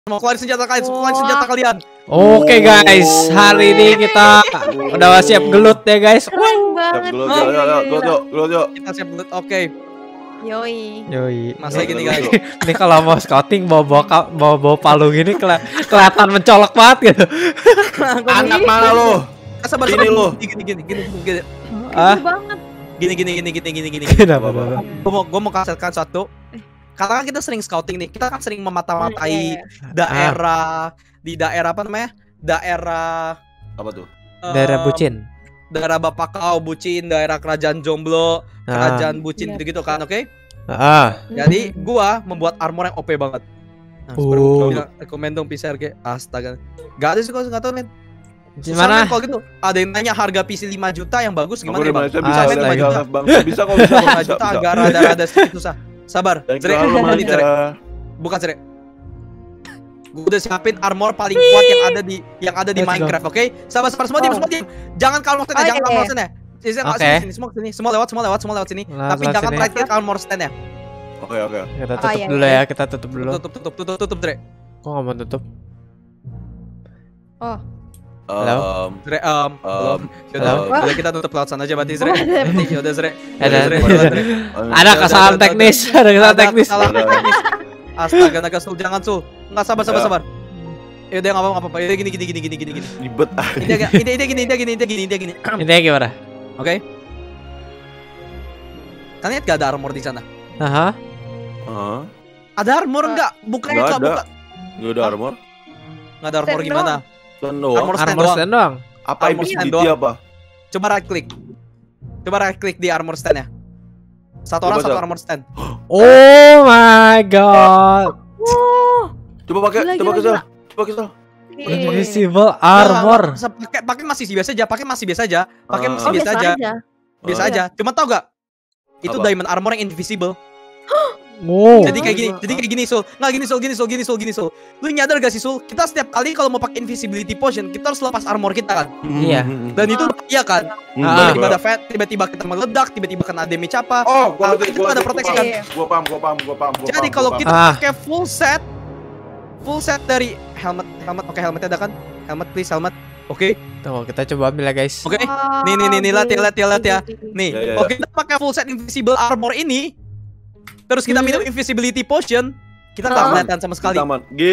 Mau keluarin senjata kalian, keluarin senjata kalian. Oke guys, hari ini kita udah siap gelut ya guys. Keren banget. Gelut yuk. Kita siap gelut. Oke. Yoi. Masa gini guys. Ini kalau mau scouting bawa palu gini kelihatan mencolok banget gitu. Anak mana lo? Sabar Gini lo. Gini. Ah, Banget. Gini. kenapa? Gue mau kasihkan satu. Karena kan kita sering scouting nih, kita kan sering memata-matai daerah di daerah apa namanya? Daerah Apa tuh? Daerah bucin. Daerah Bapak Kau bucin, daerah Kerajaan Jomblo, Kerajaan bucin gitu kan, oke? Jadi gua membuat armor yang OP banget. Nah, bilang, rekomend dong PCRG. Astaga. Gak ada sih kalau nggak tahu men. Gimana? Kalau gitu, ada yang nanya harga PC 5 juta yang bagus gimana ya, Bang? Bisa, Bang. Bisa kok, 5 juta agak rada sedikit susah. Sabar, Zre, bukan Zre. Gue udah siapin armor paling kuat yang ada di Minecraft, oke? Sabar semua diam. Jangan armor stand ya, jangan armor stand ya. Sini, semua lewat sini. Tapi jangan right click armor stand ya. Oke. Kita tutup dulu ya, kita tutup dulu. Tutup, Zre. Kok nggak mau tutup? Zre, Udah kita tutup lewat sana aja berarti Zre. Udah Zre. Ada kesalahan teknis. Astaga, naga Sul, jangan Sul. Enggak, sabar. Ya udah enggak apa-apa. Ya gini. Ribet. Ini gini. Ini gimana? Oke. Kan lihat gak ada armor di sana? Aha. Ada armor enggak? Bukan. Enggak ada armor. Enggak ada armor gimana? Armor stand doang. Apa invisibility apa? Coba right click di armor stand ya. Satu orang satu armor stand. Oh my god. Coba pakai Sal. Invisible armor. Pakai masih biasa aja. Biasa aja. Cuma tau gak? Itu diamond armor yang invisible. Wow. Jadi kayak gini Sul. Nggak gini Sul. Lu nyadar gak sih Sul? Kita setiap kali kalau mau pakai invisibility potion, kita harus lepas armor kita kan. Iya. Dan itu iya kan. Tiba-tiba kita meledak, tiba-tiba kena damage apa. Itu ada proteksi kan. Gua paham. Jadi kalau kita pakai full set dari helmet, oke helmetnya ada kan? Helmet please, helmet. Oke. Tuh, kita coba ambil ya guys. Oke. Nih lihat ya. Nih, oke kita pakai full set invisible armor ini. Terus kita minum invisibility potion, kita tak kelihatan sama sekali.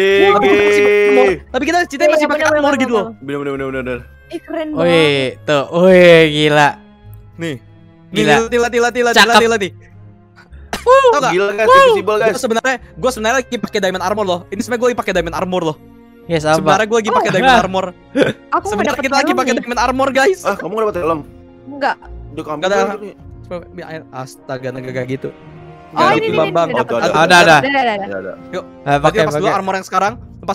Tapi kita ceritanya masih pakai armor gitu loh. Bener. Keren banget. Wih, tuh, wih gila. Nih. Gila. Nih. Tau gak? Gila guys, invisible guys. Gue sebenarnya lagi pakai diamond armor loh. Ini sebenarnya gue lagi pakai diamond armor loh. Yes, apa? Sebenarnya gue lagi pakai diamond armor. Sebenarnya kita lagi pakai diamond armor guys. Kamu gak dapat helm? Enggak. Udah kamu Gak ada. Astaga, naga gitu. Ini Bambang. Ada. Yuk. Pakai Lepas dulu armor yang sekarang.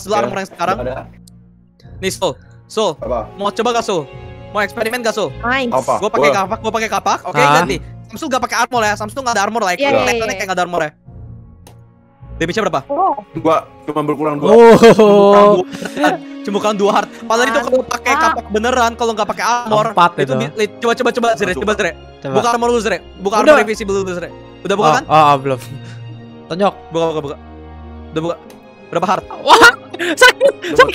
Nih Sul. Apa? Mau coba gak Sul? Mau eksperimen gak Sul? Nice. Apa? Gue pakai kapak. Oke, ganti. Samsung gak pakai armor ya. Samsung gak ada armor lah. Kelihatannya kayak gak ada armor ya. Damage-nya berapa? Gua cuma berkurang 2. Cuma kan 2 heart. Padahal itu kalau pakai kapak beneran, kalau nggak pakai armor. 4 itu. Coba Zre, coba Zre. Buka armor lu Zre. Buka armor invisible lu Zre. Udah buka kan? Belum. Tonjok. Buka. Udah buka. Berapa heart? Wah, sakit.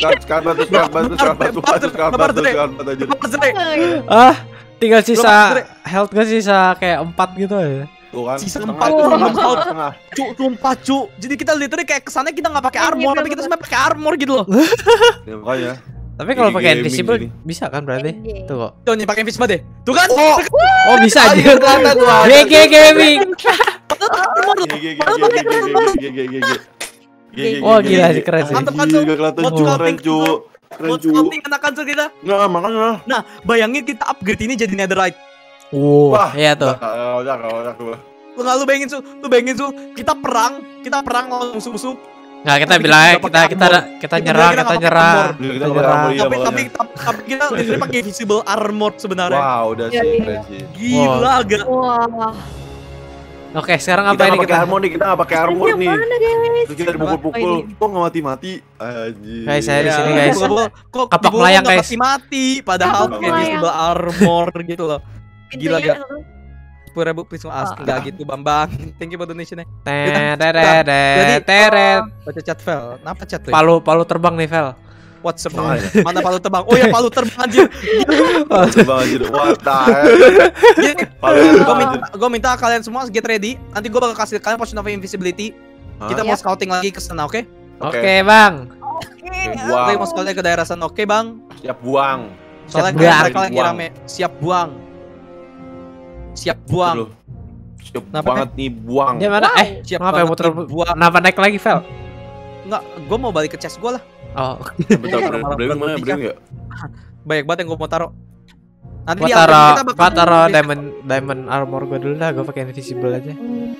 Tinggal sisa health gak sisa kayak 4 gitu ya. Tuh kan. Sisa 4 cu. Jadi kita literally kayak kesannya kita nggak pakai armor, tapi kita sebenarnya pakai armor gitu loh. Ya makanya. Tapi kalau pakai invisible bisa kan berarti? Tuh kok. Tuh nih pakai invisible deh. Tuh kan? Oh bisa aja. GG Gaming. Oh gila sih, keren sih. Mantap kan Sul? Keren cu. Scouting enakan Sul kita. Nggak, makanya. Nah, bayangin kita upgrade ini jadi netherite. Wah, iya tuh. Lu bayangin Sul, kita perang lawan musuh-musuh. Nggak, kita bilang kita nyerang. Tapi kita literally pakai visible armor sebenarnya. Wow, udah sih keren sih. Gila gak? Wah. Oke, sekarang apa ini kita? Kita nggak pakai armor nih. Gimana guys? Terus kita dipukul-pukul. Kok nggak mati-mati? Anjir. Guys, saya di sini guys. Kok Kapak melayang guys. mati padahal pakai visible armor gitu loh. Gila gak? 10.000 please ask. Enggak gitu Bambang. Thank you for donation-nya. Teret. Baca chat Vel. Kenapa chat tuh? Palu terbang nih Vel. What's up? Mana palu terbang? Oh ya palu terbang anjir. Terbang anjir. What the hell? Gue minta kalian semua get ready. Nanti gue bakal kasih kalian potion of invisibility. Kita mau scouting lagi ke sana, oke? Oke, Bang. Kita mau scouting ke daerah sana, oke, Bang? Siap buang. Soalnya mereka lagi rame. Siap buang. Siap buang. Siap banget nih buang. Dia mana? Siap Kenapa banget muter buang. Kenapa naik lagi, Vel? Enggak, gue mau balik ke chest gue lah. Oh. Bentar, Brewing mana? Brewing enggak? Banyak banget yang gue mau taruh. Nanti Gua taruh diamond armor gue dulu lah, gue pakai invisible aja.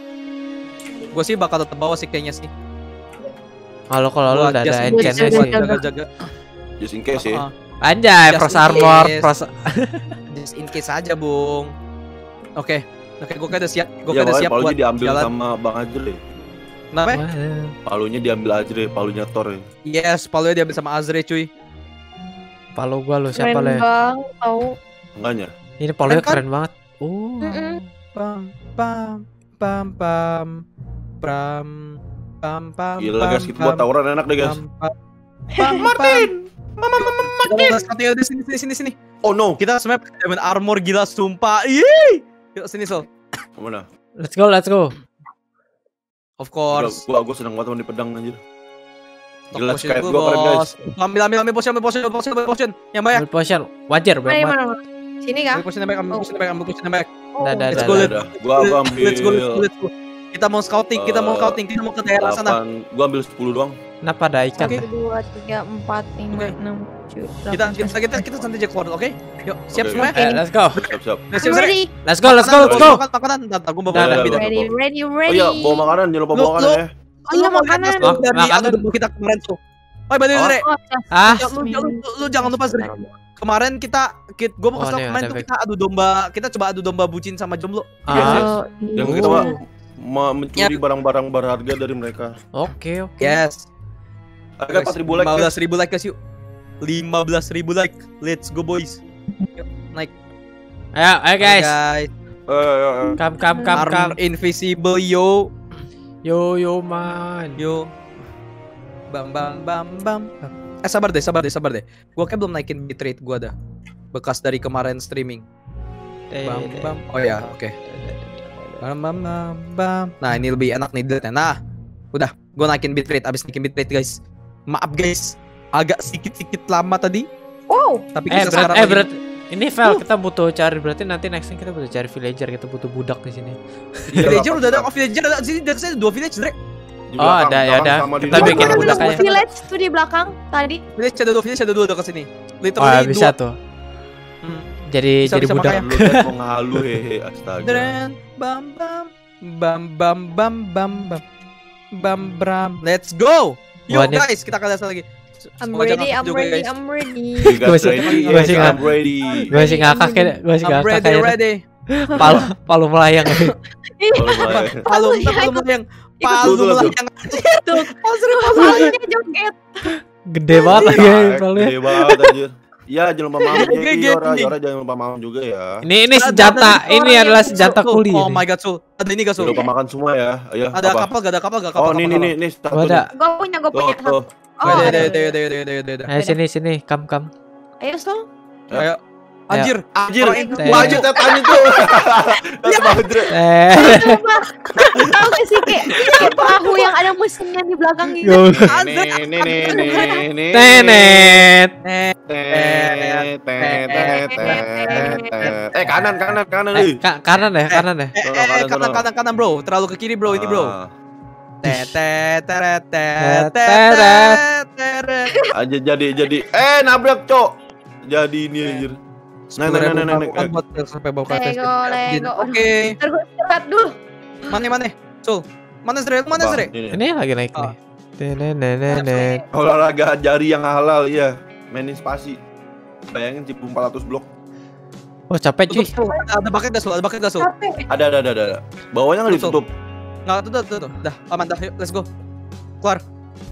Gue sih bakal tetap bawa sih kayaknya sih. Kalau lu udah ada enchantnya sih. Jaga-jaga. Just in case ya. Anjay, Just pros in armor, case. Just in case aja, Bung. Oke, gue kayak udah siap. Gue kayak udah siap buat diambil jalan. sama Bang Azre. Kenapa? Palunya diambil Azre, palunya Thor ya. Yes, palunya diambil sama Azre, cuy. Palu gua lu siapa le? Keren bang, tahu. Enggaknya. Ini palunya Keren kan? keren banget. Pam pam pam pam pam pam pam. Gila guys, kita buat tawuran enak deh guys. Martin. Mama. Sini. Oh no. Kita sebenarnya pakai diamond armor gila sumpah. Ih. Yuk sini Sol. Mana? Let's go. Of course. Gua seneng banget sama di pedang anjir. Gila Potion Skype dulu, gua keren guys. Ambil potion. Yang banyak. Ambil potion. Wajar Mana banget. mana? Sini kah? Ambil potion yang banyak. Let's go. Gua ambil. Let's go. Kita mau scouting, kita mau ke daerah sana. Gua ambil 10 doang. Kenapa ada ikan? 1, 2, 3, 4, 5, 6, 7, Kita santai aja keluar, oke? Yuk, siap Oke. semua. Let's go. Siap. Siap, ready. Let's go. Makanan, ntar gua bawa Udah, lebih. udah. Ready. Oh iya, bawa makanan, jangan lupa bawa makanan ya. Oh iya makanan. Makanan dulu kita kemarin tuh. Oh, by the way, Zre. Ah, Lu jangan lupa, Zre. Kemarin gua mau kasih tau kemarin tuh kita coba adu domba bucin sama jomblo. Yang kita mencuri barang-barang berharga dari mereka. Oke. Yes. Harga 4.000 like. 15.000 like guys yuk. 15.000 like. Let's go boys. Yuk, naik. Ayo guys. Come. Armor invisible yo. Yo man. Yo. Bam. Sabar deh. Gua kayak belum naikin bitrate gua dah. Bekas dari kemarin streaming. Bam. Oh ya, oke. Bam. Nah, ini lebih enak nih delete-nya. Nah, udah. Gua naikin bitrate. Abis naikin bitrate guys. Maaf guys. Agak sedikit lama tadi. Wow. Tapi kita sekarang berarti ini Vel, kita butuh cari, berarti nanti next kita butuh cari villager, kita butuh budak di sini. Villager udah ada, villager ada sini, dari sini 2 village, Drake. Oh, ada ya udah. Kita bikin budak aja. Village tuh di belakang tadi. Village ada 2 udah ke sini. Oh, Literally bisa tuh. Jadi budak. Lu udah mau ngalu hehe, astaga. Bam. Let's go. Yo guys, kita kalian lagi. I'm ready. Gue sih ngakak ya. Ready. Palu melayang. Palu melayang. Tuh. Palunya joget. Gede banget lagi palunya. Gede banget anjir. Iya, jangan lupa maaf. Yora jangan lupa maaf juga ya. Ini senjata. Ini adalah senjata kuli. Oh my god, Sul. Ada ini gak, Sul? Jangan lupa makan semua ya. Ayo. Ada kapal, gak ada kapal. Oh, nih. Ada. Gue punya. Oh, ada. Ayo sini. Kam. Ayo, Sol. Ayo. Anjir. Maju tetanya tuh. Tahu gak sih kayak perahu yang ada mesinnya di belakang gitu. Nih. Tenet. Kanan. Kanan bro. Terlalu ke kiri bro, ini bro. Aja jadi. Nabrak, Cok. Jadi ini anjir. Nah. Sampai bawa ke Lego. Oke. Ntar gue istirahat dulu. Mana? Sul. Mana Zre? Ini lagi naik nih. Tenet. Olahraga jari yang halal ya. Mainin spasi. Bayangin tipe 400 blok. Oh, capek cuy. Ada bucket gak, Sul? Ada. Bawahnya nggak ditutup. Nggak, tuh. Dah, aman dah. Yuk, let's go. Keluar.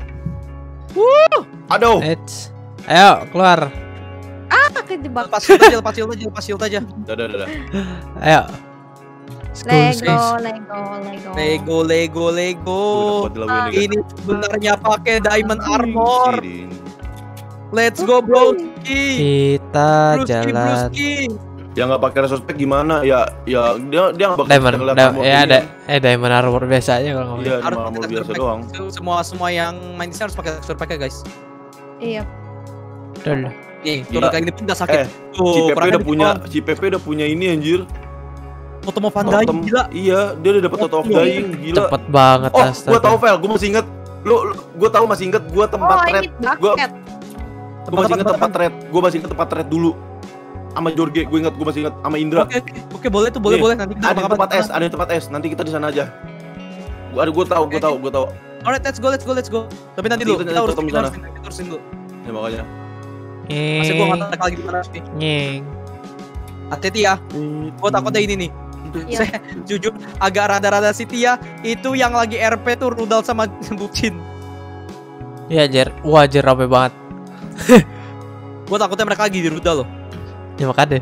Aduh. Ayo, keluar. Kejebak. Lepas shield aja. Udah. Ayo. Lego. Ini sebenarnya pakai diamond armor. Let's go, broski. Kita jalan. Yang nggak pakai resource pack gimana? Ya dia nggak bakal Diamond, diamond armor biasa aja kalau ngomong. Iya, armor biasa doang. Semua yang main di sini harus pakai resource pack ya, guys. Iya. Udah. Nih, turun kayak gini pun udah sakit. Si Pepe udah punya ini anjir. Totem of Undying, gila. Iya, dia udah dapat Totem of Undying, gila. Cepet banget, Oh, astaga. gua tahu Vel, gua masih inget. Gua masih inget gua tempat red. Gua masih inget tempat red dulu. Sama Jorge, gue masih inget sama Indra. Oke, boleh tuh, boleh. Nanti kita ada tempat es, nanti kita di sana aja. Gua tahu. Alright, let's go. Tapi nanti dulu, kita harus urusin dulu. Ya makanya. Masih gua enggak tahu lagi di mana sih. Nyeng. Hati-hati ya. Gua takutnya ini nih. Iya. Saya jujur agak rada-rada Setia itu yang lagi RP tuh Rudal sama Bucin. Iya, Jer. Wah, Jer rame banget. Gua takutnya mereka lagi di Rudal loh. Ya makanya.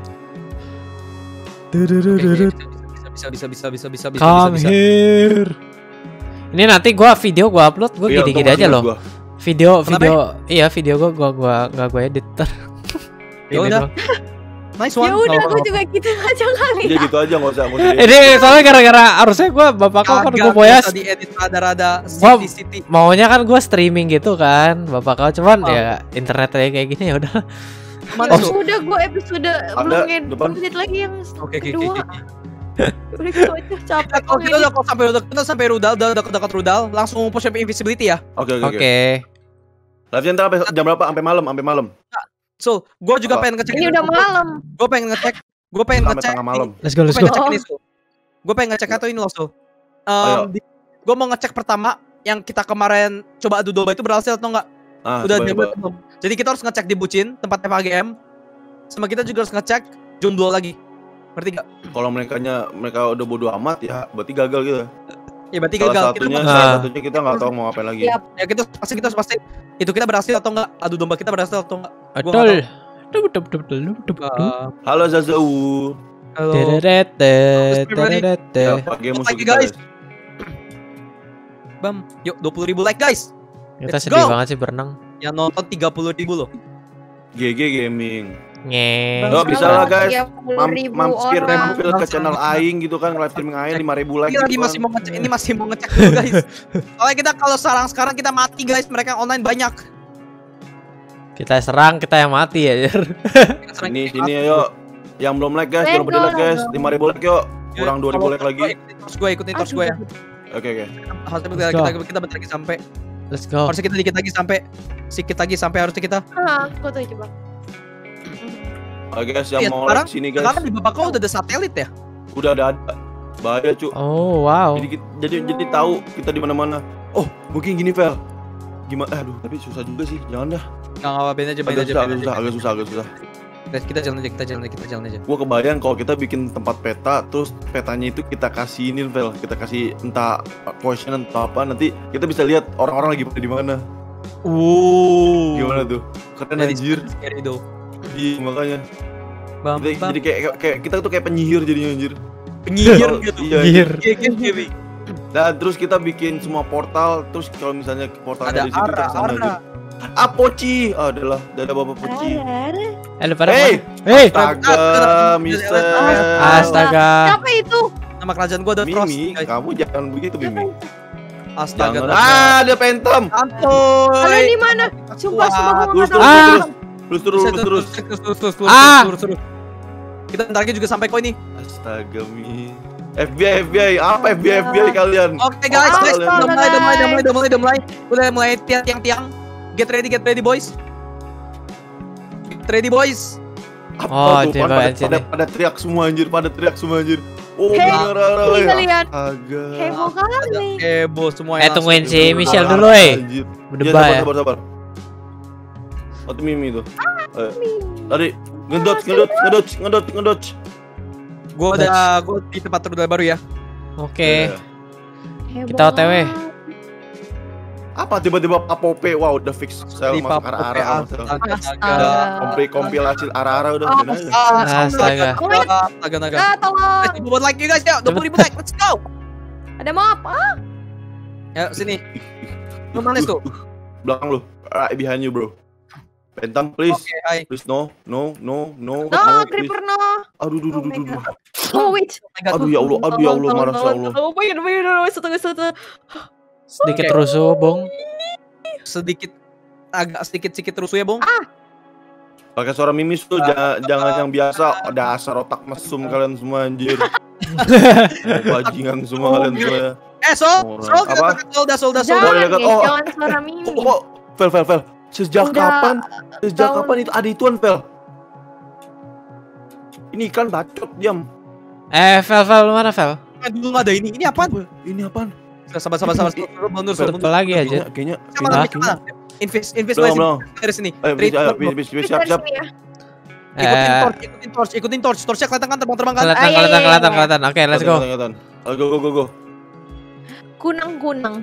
Bisa. Come here. Ini nanti gua upload gini-gini aja loh. Video gua nggak gua edit. Ya udah. Nice one. Ya udah, aku juga gitu aja kali. Iya gitu aja, nggak usah. Ini soalnya gara-gara harusnya gua bapak kau kan gua boyas. Diedit rada-rada city. Maunya kan gua streaming gitu kan, bapak kau cuman ya internet kayak gini ya udah. Mana tuh? Udah gue episode belum edit lagi yang kedua. Udah gitu aja capek. Kalau kita udah sampai Rudal, udah dekat Rudal, langsung push up invisibility ya. Oke. Live ntar sampai jam berapa? Sampai malam. So, gue juga pengen ngecek. Ini udah malam. Gue pengen ngecek. Tengah malam. Let's go. Gue pengen ngecek atau ini loh, so. Gue mau ngecek pertama yang kita kemarin coba adu domba itu berhasil atau enggak? Udah belum. Jadi kita harus ngecek di Bucin tempat FAGM. Sama kita juga harus ngecek Jomblo lagi. Ngerti gak? Kalau mereka udah bodo amat ya, berarti gagal gitu. Ya berarti gagal. Salah satunya kita nggak tahu mau apa lagi. Ya kita pasti itu kita berhasil atau enggak? Adu domba kita berhasil atau enggak? Betul. Halo Zazau. Halo. Lagi guys. Bam, yuk 20.000 like guys. Kita sedih banget sih berenang. Yang nonton 30.000 loh. GG Gaming. Ngeng. Lo bisa lah guys. 30.000 Mampir orang. ke channel Aing gitu kan, live streaming Aing 5.000 like. Ini masih mau ngecek dulu guys. Soalnya kita kalau sekarang kita mati guys, mereka online banyak. Kita serang, kita yang mati ya. Sini ayo. Yang belum like guys, jangan lupa di like guys. 5.000 like yuk. Kurang 2.000 like lagi. Ikutin terus gue ya. Oke. Kita bentar lagi sampai. Let's go. Harusnya kita dikit lagi sampai harusnya kita. Aku tuh coba. Oke guys, yang mau like sini guys. Sekarang di bapak kau udah ada satelit ya? Udah ada. Bahaya cu. Oh wow. Jadi tahu kita di mana-mana. Oh mungkin gini Vel. Gimana? Aduh tapi susah juga sih. Jangan dah. Nggak apa-apa, agak susah. Kita jalan aja. Gua kebayang kalau kita bikin tempat peta, terus petanya itu kita kasihinin Vel, kita kasih entah question atau apa, nanti kita bisa lihat orang-orang lagi pada di mana. Gimana tuh? Keren anjir. Scary tuh. Iya makanya. Jadi kayak kita tuh kayak penyihir jadinya anjir. Penyihir gitu. Penyihir. Iya. Dan terus kita bikin semua portal, terus kalau misalnya portalnya ada di situ kita sana aja. Poci, adalah ada Bapak Poci. Hey, astaga, Mister. Astaga. Siapa itu? Nama kerajaan gua ada Frost. Mimi, kamu jangan begitu Mimi. Astaga. Ada Phantom. Santuy. Halo di mana? Sumpah gua enggak tahu. Terus. Kita bentar lagi juga sampai kok ini. Astaga, Mi. FBI, apa FBI kalian? Oke guys, udah mulai tiang-tiang. Get ready boys. Oh, coba pada teriak semua anjir, Oh, Hey, kalian. Agak. Heboh kali. Heboh semuanya. Tungguin si Michelle dulu Berdebah ya. Sabar. Atau Mimi tuh. Tadi ngedot. Gue di tempat rudal baru ya. Oke. Heboh Kita OTW. banget. Apa tiba-tiba Papope? Wow, udah fix. Saya masuk arah-arah. Kompilasi arah-arah udah. Astaga. Astaga. Tolong. Buat like you guys ya. 20.000 like. Let's go. Ada map. Ya sini. Lu mana tuh? Belakang lu. Right behind you, bro. Bentang, please. Okay, please, no. Creeper no. Aduh. Oh, wait. Aduh ya Allah, marah ya Allah. Oh, wait, satu. Sedikit rusuh, Bong. Agak sedikit rusuh ya, Bong. Pakai suara mimis tuh, jangan yang biasa. Dasar otak mesum kalian semua anjir. Bajingan semua kalian semua. Jangan suara mimi. Vel. Sejak kapan itu ada ituan, Vel? Ini kan bacot, diam. Vel, mana Vel? Dulu nggak ada ini. Ini apaan? Ini apaan? Sabar. Mundur. Lagi aja. Kayaknya. Invest Belum. dari sini. Siap. Ikutin torch. Torchnya kelihatan kan terbang kan? Kelihatan. Oke, let's go. Go. Kunang. Kunang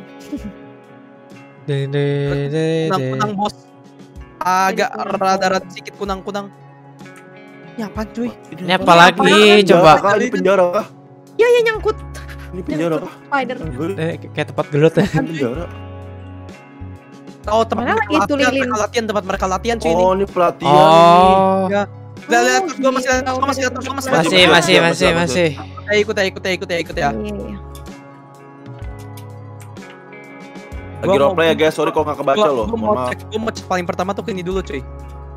bos. Agak rada sedikit kunang. Ini apaan cuy? Ini apa lagi? Coba. Ini penjara kah? Ya nyangkut. Ini penjara kah? Spider. Kayak tempat gelut ya. Penjara. Oh, tempat mereka latihan cuy ini. Oh, ini pelatihan. Oh. Ya. Lihat, gua masih. Ikut ya. Lagi roleplay ya guys, sorry kok nggak kebaca loh. Gue mau cek paling pertama tuh ke ini dulu cuy.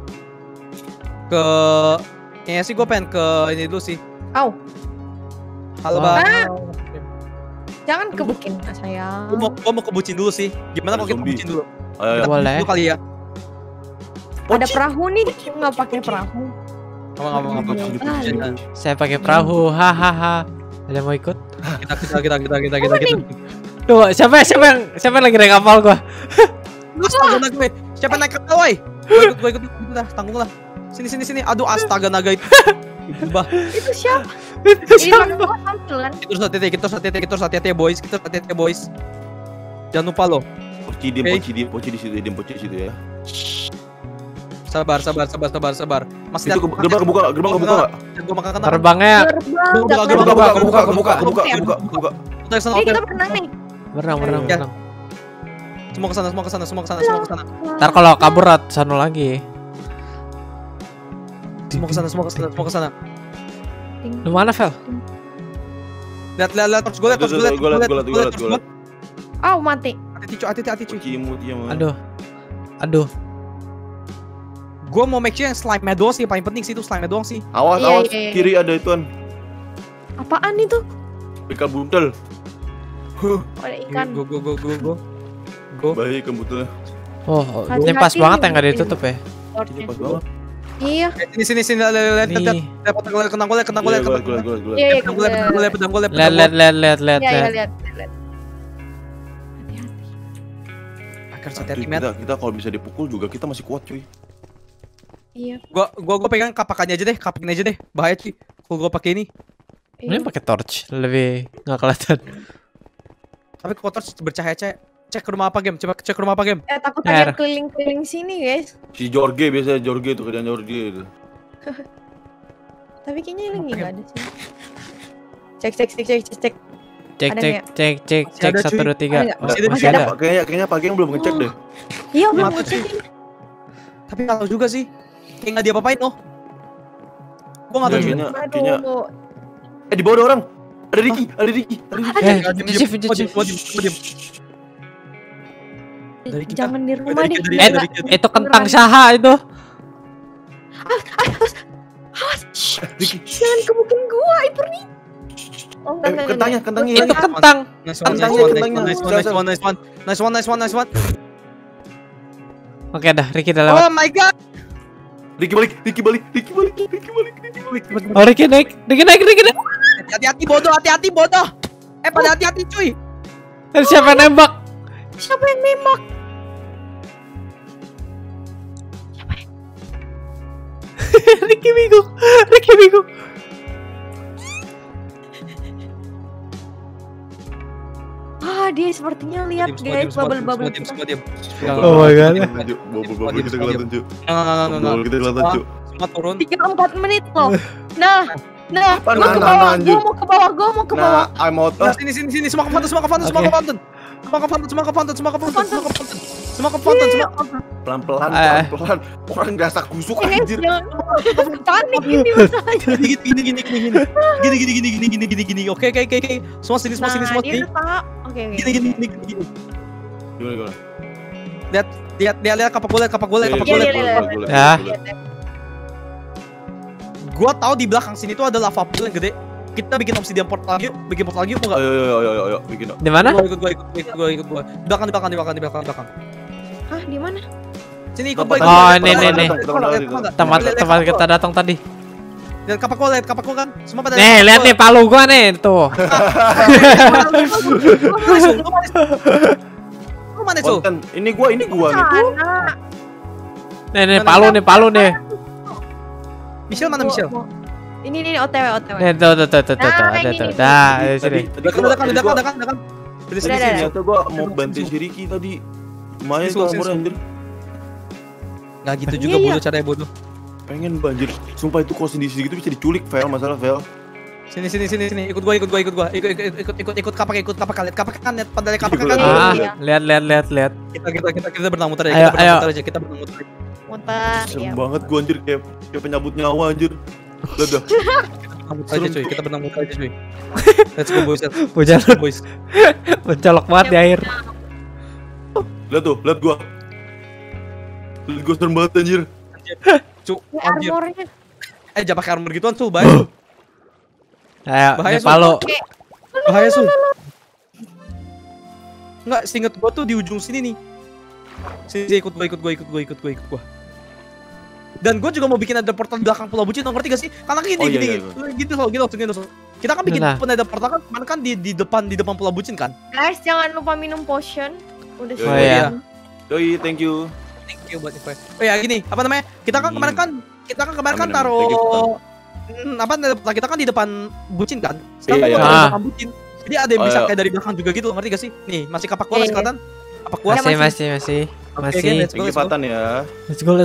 Kayaknya sih gue pengen ke ini dulu sih. Au. Halo bang. Jangan kebukin sayang. Gue mau kebucin dulu sih. Gimana kalau kita kebucin dulu? Boleh. Dulu kali ya. Ada perahu nih, nggak pakai perahu. Ngomong. Saya pakai perahu, hahaha. Ada mau ikut? Kita. Tuh, siapa yang lagi naik kapal gua? Astaga naga gue. Siapa naik kapal woi? Gue ikut dah, tanggung lah. Sini. Aduh astaga naga itu. Berubah. Itu siapa? Kita hati-hati ya boys. Jangan lupa loh. Poci di situ ya. Sabar. Masih itu gerbang kebuka enggak? Gua makan kena. Terbangnya Kebuka. Kita berenang nih. Berenang. Semua ke sana. Ntar kalau kabur sana lagi. Semua ke sana. Lu mana, Vel? Lihat, terus gue lihat. Au, mati. Hati cuy. Aduh. Gue mau make sure yang slime-nya doang sih, paling penting sih itu slime-nya doang sih. Awas, kiri ada ituan. Apaan itu? Ikan buntel. Ada ikan. Go. Baik ikan buntelnya. Oh, ini pas banget yang nggak ditutup ya. Ini pas banget. Iya. Sini lihat. Kena gue. Iya, pedang gue. Lihat. Lihat. Hati-hati kita kalau bisa dipukul juga kita masih kuat cuy. Iya. Gua pegang kapakin aja deh. Bahaya cuy. Kalau gua pakai ini. Ini pakai torch lebih nggak kelihatan. Tapi kalau torch bercahaya. Cek ke rumah apa game? Coba cek ke rumah apa game? Takut ada keliling-keliling sini guys. Si Jorge biasanya itu kerjaan Jorge itu. Tapi kayaknya ini nggak ada sih. Cek. Cek 1, 2, 3. Masih ada. Kayaknya pagi yang belum ngecek deh. Iya, belum ngecek. Tapi nggak tahu juga sih. Kayak nggak diapa-apain loh. Gua nggak tahu juga. Kayaknya. Di bawah ada orang. Ada Ricky. Jangan di rumah deh. Itu kentang Saha itu. Awas. Jangan kebukin gua, Ipurni. Oh, kentangnya. Itu kentang. Nice one. Oke dah, Ricky udah lewat. Oh my god. Ricky balik. Oh, Ricky naik. Hati-hati bodoh. Pada hati-hati cuy. Siapa yang nembak? Ricky bingung. Wah, dia sepertinya lihat guys bubble-bubble. Oh my god. Bubble kita kelihatan, Cuk. Enggak. Kita kelihatan, Cuk. Semua turun. 3-4 menit loh. Nah, Apa, gua ke bawah, gua mau ke bawah. Nah, I'm out. Sini, semua ke fountain. Pelan-pelan. Orang biasa kusuk anjir. Panik ini masalahnya. Gini. Oke. Semua sini. Oke. Gini. Lihat kapak gue. Ya. Gua tahu di belakang sini tuh ada lava pool yang gede. Kita bikin obsidian portal lagi yuk. Mau enggak? Ayo, bikin. Di mana? Ikut gua. Di belakang. Hah, di mana? Sini ikut gua. Oh, ini. Tempat kita datang tadi. Lihat kapak gua kan. Semua pada. Nih, lihat nih palu gua nih tuh. Lu mana, Sul? Ini gua nih. Nih palu nih. Michelle mana Michelle? Ini OTW. Nih tuh. Dah, di sini. Dekat. Ternyata gua mau bantu si Ricky tadi. Lumayan tuh armor anjir. Nggak gitu juga bodoh caranya bodoh. Pengen banjir. Sumpah itu kalau sendiri gitu bisa diculik, Vel, masalah Vel. Sini. Ikut gua. Ikut kapak lihat kapak kan lihat pada kapak kan. Lihat. Kita berenang muter aja. Kita berenang muter. Muter. Serem banget gua anjir kayak penyambut nyawa anjir. Udah. Kita berenang muter aja cuy. Let's go boys. Mencolok banget di air. Lihat gua. Lihat gua serem banget anjir. Cuk, anjir. Armornya. Jangan pakai armor gituan, Sul, bahaya. Ayo, Bahaya, palu. Bahaya, Sul. Enggak, seinget gua tuh di ujung sini nih. Sini ikut gua. Dan gua juga mau bikin ada portal di belakang Pulau Bucin, ngerti gak sih? Karena gini. Gitu loh. Kita kan bikin ada portal kan, kemarin kan di depan Pulau Bucin kan. Guys, jangan lupa minum potion. Udah Oh iya. Doi, thank you. Thank you buat info. Oh ya gini, apa namanya? Kita kan kemarin kan taruh kita kan di depan Bucin kan? Sekarang Iya. di belakang Bucin. Jadi ada yang bisa kayak dari belakang juga gitu, ngerti gak sih? Nih, masih kapak gua masih kelihatan. Kapak gua Masih. Kesempatan ya. Let's go.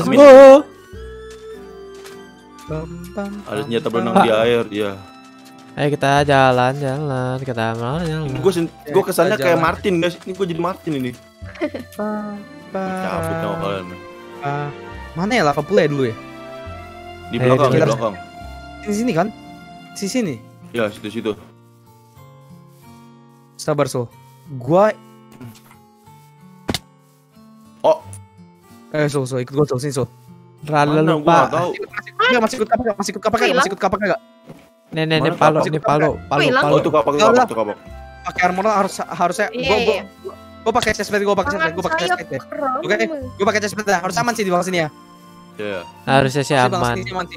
Ada senjata berenang di air, ya. Ayo kita jalan. Kita Gue kesannya kayak Martin guys. Ini gue jadi Martin ini. Cabut sama kalian. Mana ya lava pool ya dulu ya? Di belakang. Sini kan? Sini. Ya, situ. Sabar, Sul. Gua Sul, ikut gua Sul, sini Sul. Rala lupa. Masih ikut kapak enggak? Nih palu. Oh, itu kapak. Pakai armor harusnya gua pakai chestplate ya. Oke, gua pakai chestplate ya. Harus aman sih di bawah sini ya. Iya. Harusnya sih aman.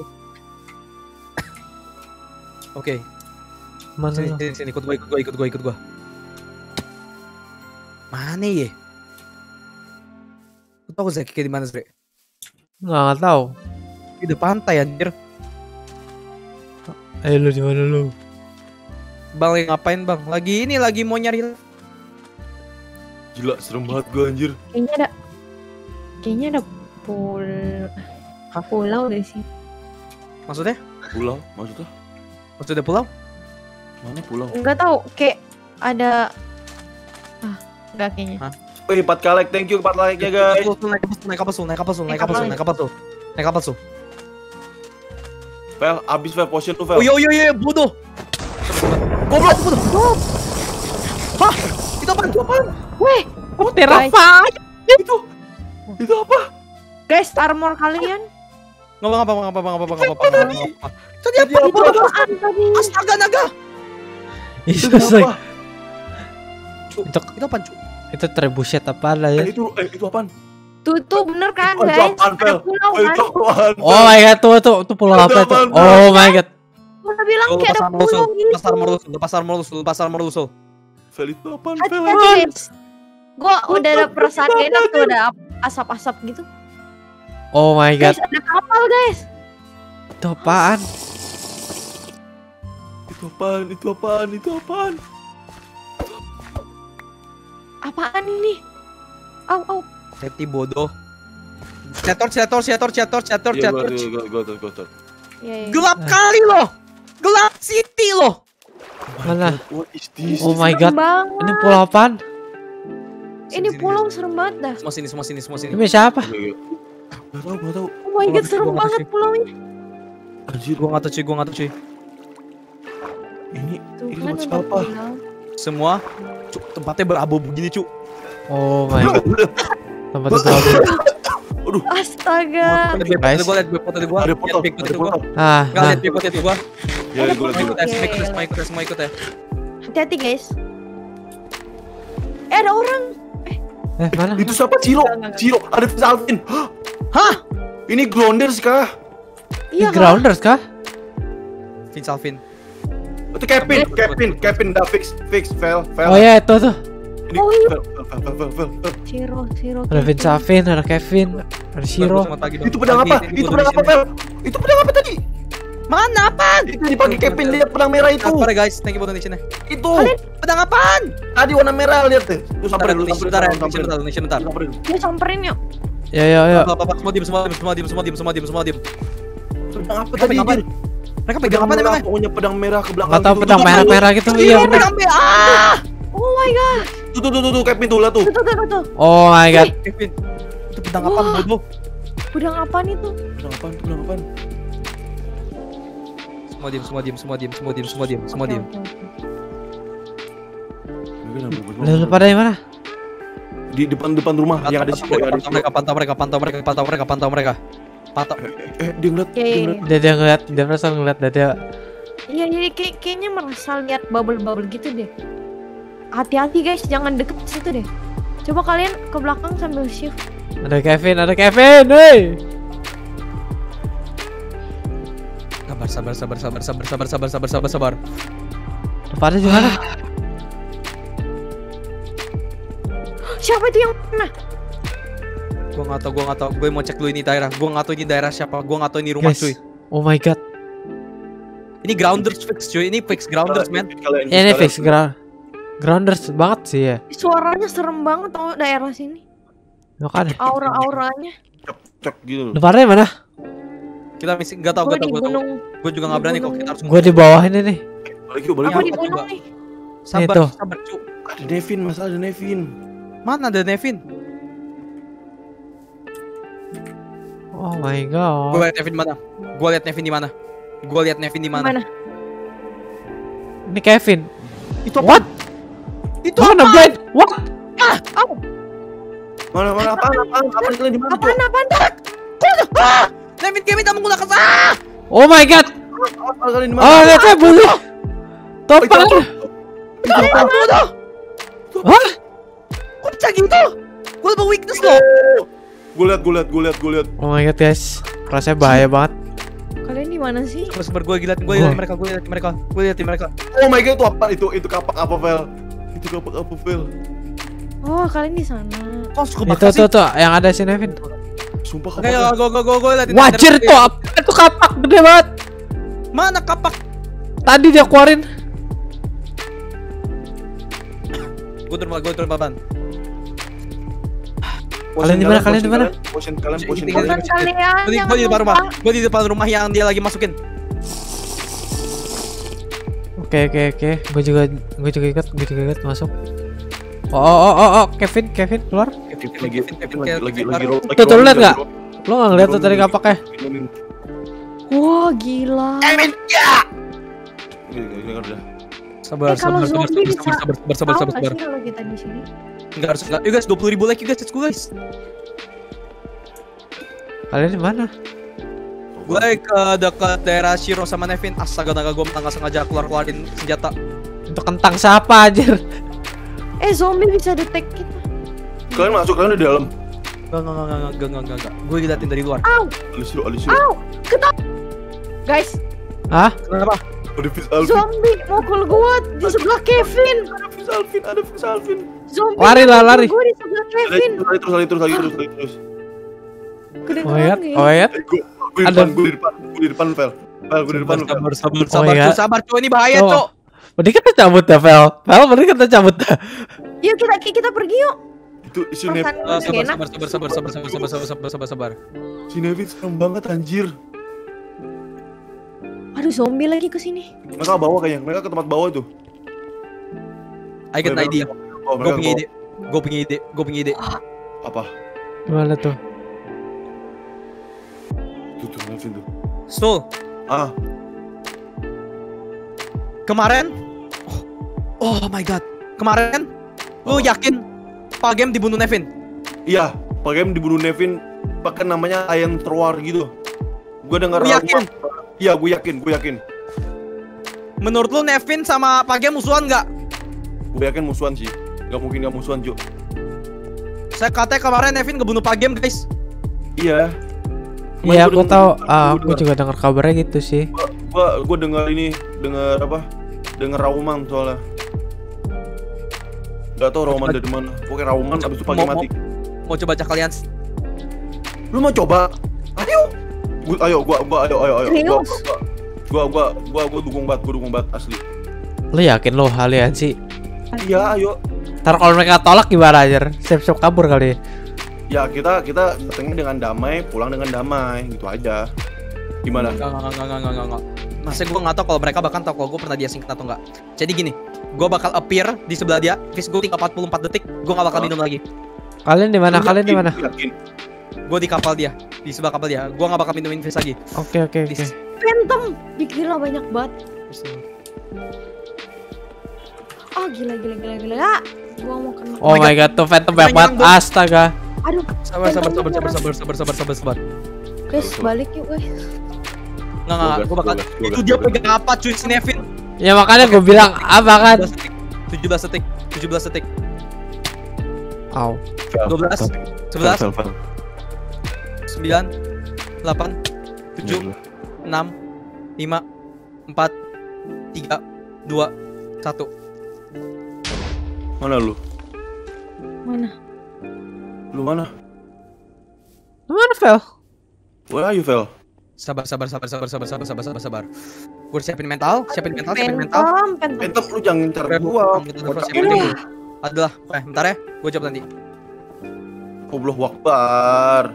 Oke. Mana? Sini ikut gua. Mana ya? Lu tahu Zek kayak di mana, Zek? Nggak tahu. Di depan pantai anjir. Ayo lu di mana lu? Bang lagi ngapain, Bang? Lagi mau nyari. Gila, serem banget gua anjir. Kayaknya ada pulau deh sih. Maksudnya? Pulau? Maksudnya? Maksudnya pulau? Mana pulau? Enggak tahu, kayak ada enggak kayaknya. Wih, 4 kalek, thank you 4 like ya guys. Naik kapal, Sul. Vel, abis Vel, potion tuh Vel. Oh iya, bodoh. Goblok. Hah? Itu apaan? Weh, Terapa. Itu apa? guys, armor kalian. Ngapa? Tadi apa? Astaga naga. Itu apaan, Cuk? Itu trebuchet apa lah ya? Itu apaan? Tuh bener kan, Itu guys? apaan, Vel? Ada pulau kan? Itu apaan? Oh my god, tuh pulau apa itu? Oh my god. Gua bilang kayak ada pulau gitu. Lepas armor lu, Sul. Vel, itu apaan, Hati-hati, Vel? guys. Gua udah ada perasaan enak tuh, ada asap-asap gitu. Oh my god. Guys, ada kapal, guys. Itu apaan? Itu apaan? Apaan ini? Au. Seti bodoh. Cator. Gelap kali loh. Gelap city loh. Mana? What is this? Oh my god. Ini pulau apaan? Ini pulau serem banget dah. Semua sini. Ini siapa? Gak tau. Oh my god, serem banget pulaunya. Anjir, gua nggak tahu cuy. Ini Kan tempat apa? Semua tempatnya berabu begini cuy. Oh my god. Tempat itu. Astaga. Lihat foto gua. Ada portal. Enggak lihat foto gua. Ya, gue Semua ikut ya. Hati-hati guys. Ada orang. Mana? Itu siapa? Ciro, ada Alvin. Hah? Ini Grounders kah? Iya Ini Grounders kah? Vince Alvin. Itu Kevin udah fix, fail. Oh ya itu tuh. Ini Oh, iya. fail. Ciro. Ada Vince Alvin, ada Kevin, ada Shiro. Itu pedang apa? Fel? Itu pedang apa tadi? Mana apaan? Itu dipakai Kevin, lihat pedang merah itu. Sabar guys, thank you buat donationnya. Itu. Pedang apaan? Tadi warna merah, lihat deh. Lu samperin. Bentar. Dia samperin yuk. Ya. Bapak semua diem. Pedang apa tadi? Mereka pegang apa emangnya? Pokoknya pedang merah ke belakang. Nggak tahu pedang merah gitu. Iya benar. Oh my god. Tuh Kevin tuh lah tuh. Tuh. Oh my god. Kevin. Itu pedang apaan bodoh? Pedang apaan itu? Pedang apaan? Semua diem. Lu pada di mana? Di depan rumah yang ada sih. Pantau mereka. Dia ngeliat. Dia ngeliat, dia merasa ngeliat dia. Iya, kayaknya merasa lihat bubble gitu deh. Hati-hati guys, jangan deket situ deh. Coba kalian ke belakang sambil shift. Ada Kevin, hei. Sabar. Tempatnya di mana? Siapa itu yang mana? Gua nggak tahu. Gue mau cek dulu ini daerah. Gua nggak tahu ini daerah siapa. Gua nggak tahu ini rumah cuy. Oh my god. Ini Grounders fix cuy. Ini fix Grounders man. Ini fix Grounders banget sih ya. Suaranya serem banget tau daerah sini. Makanya. Aura-auranya. Cek gitu. Tempatnya mana? Kita misi nggak tahu. Gue juga nggak berani kok kita harus. Gue di bawah ini nih. Balik Aku yuk. di gunung nih. Sabar cuy. Ada Nevin, ada Nevin. Mana ada Nevin? Oh my god. Gue liat Nevin mana? Gue liat Nevin di mana? Mana? Ini Kevin. Itu apa? What? Itu Mana apa? blind? What? Mana apaan kalian di mana? Apaan? Nevin Kevin tak menggunakan Oh my god. Apaan kalian di mana? Oh, lihat saya bunuh. Topang. bodoh. Hah? Kok bisa gitu? Gue lebih weakness loh. Gue liat. Oh my god guys. Rasanya bahaya banget. Kalian di mana sih? Sabar gue liat mereka. Oh my god, itu apa? Itu kapak apa, Fel? Oh, kalian di sana. Kok suka bakal sih? Tuh yang ada si Nevin. Sumpah Oke, kapak. gue liatin. Wajir tuh, apa itu kapak gede banget. Mana kapak? Tadi dia keluarin. Gue turun papan. Kalian di mana? Potion. Bukan kalian Gue di depan rumah. Gue di depan rumah yang dia lagi masukin. Oke. Gue juga ikut masuk. Oh, Kevin keluar. Lagi Tuh lihat nggak? Lo nggak ngeliat tuh tadi kapaknya? Wah, gila. Sabar. Kalau zombie bisa Sabar. kalau kita di sini. Enggak harus. Yuk guys, 20.000 like guys, let's go guys. Kalian di mana? Gue ke dekat daerah Shiro sama Nevin. Astaga, gue nggak sengaja keluarin senjata. Itu kentang siapa aja? Zombie bisa detect kita. Kalian di dalam. Enggak. Gue diliatin dari luar. Au. Au. Ketok. Guys, Hah? Kenapa? Ada Vince Alvin. zombie mukul gua di sebelah Kevin. Ada Vince Alvin. Zombie Lari. Gua di sebelah Kevin. Terus. Kedengeran nggak ya? Oh ya? Gue di depan, Fel. Gue di depan. Sabar, cuy, ini bahaya, Oh. Cok. Mending kita cabut dah, Vel. Mending kita cabut dah. Yuk kita pergi yuk. Itu si Nevin. Sabar. Si Nevin serem banget anjir. Aduh, zombie lagi ke sini. Mereka bawah kayaknya. Mereka ke tempat bawah tuh. I got an idea. Gue punya ide. Apa? Gimana tuh? Tuh Nevin tuh. Sul. Kemarin. Oh my god. Kemarin lu yakin Pak Game dibunuh Nevin? Iya, Pak Game dibunuh Nevin pakai namanya Iron Terwar gitu. Gue dengar. Yakin? Iya, gue yakin. Menurut lu Nevin sama Pak Game musuhan nggak? Gue yakin musuhan sih. Gak mungkin gak musuhan, Jo. Saya katanya kemarin Nevin ngebunuh Pak Game, guys. Iya. Iya, aku tahu. Aku juga dengar kabarnya gitu sih. Gue dengar dengar rauman soalnya. Gak tau rauman dari mana. Pokoknya rauman abis itu Pak Game mati. Mau coba cek kalian? Lu mau coba? Ayo. Ayo. Gue dukung banget asli. Lu yakin lo aliansi? Iya, ayo. Ntar kalau mereka tolak gimana aja? Siap-siap kabur kali. Ya kita datangnya dengan damai, pulang dengan damai, gitu aja. Gimana? Enggak. Masih gue nggak tahu kalau mereka bahkan tahu kalau gue pernah diasingkan atau enggak. Jadi gini, gue bakal appear di sebelah dia. Fis gue tinggal 44 detik, gue nggak bakal minum lagi. Kalian di mana? Gue di kapal dia, di sebelah kapal dia. Gue nggak bakal minumin Fis lagi. Oke. Phantom, gila banyak banget. Oh gila. Gua mau kena. Oh my god, tuh Phantom banyak banget. Astaga. Aduh. Sabar. Guys, balik yuk guys. Enggak, gue bakal. Itu dia pegang apa cuy si Nevin? Ya makanya gue bilang apa kan? 17 detik. Au. 12, 11, 9, 8, 7, 6, 5, 4, 3, 2, 1. Mana lu? Mana? Lu mana? Mana Vel? Where are you, Vel? Sabar. Gue siapin mental. Phantom. Lu jangan ngincar gua. Adalah, bentar ya, gue jawab nanti. Allahu Akbar.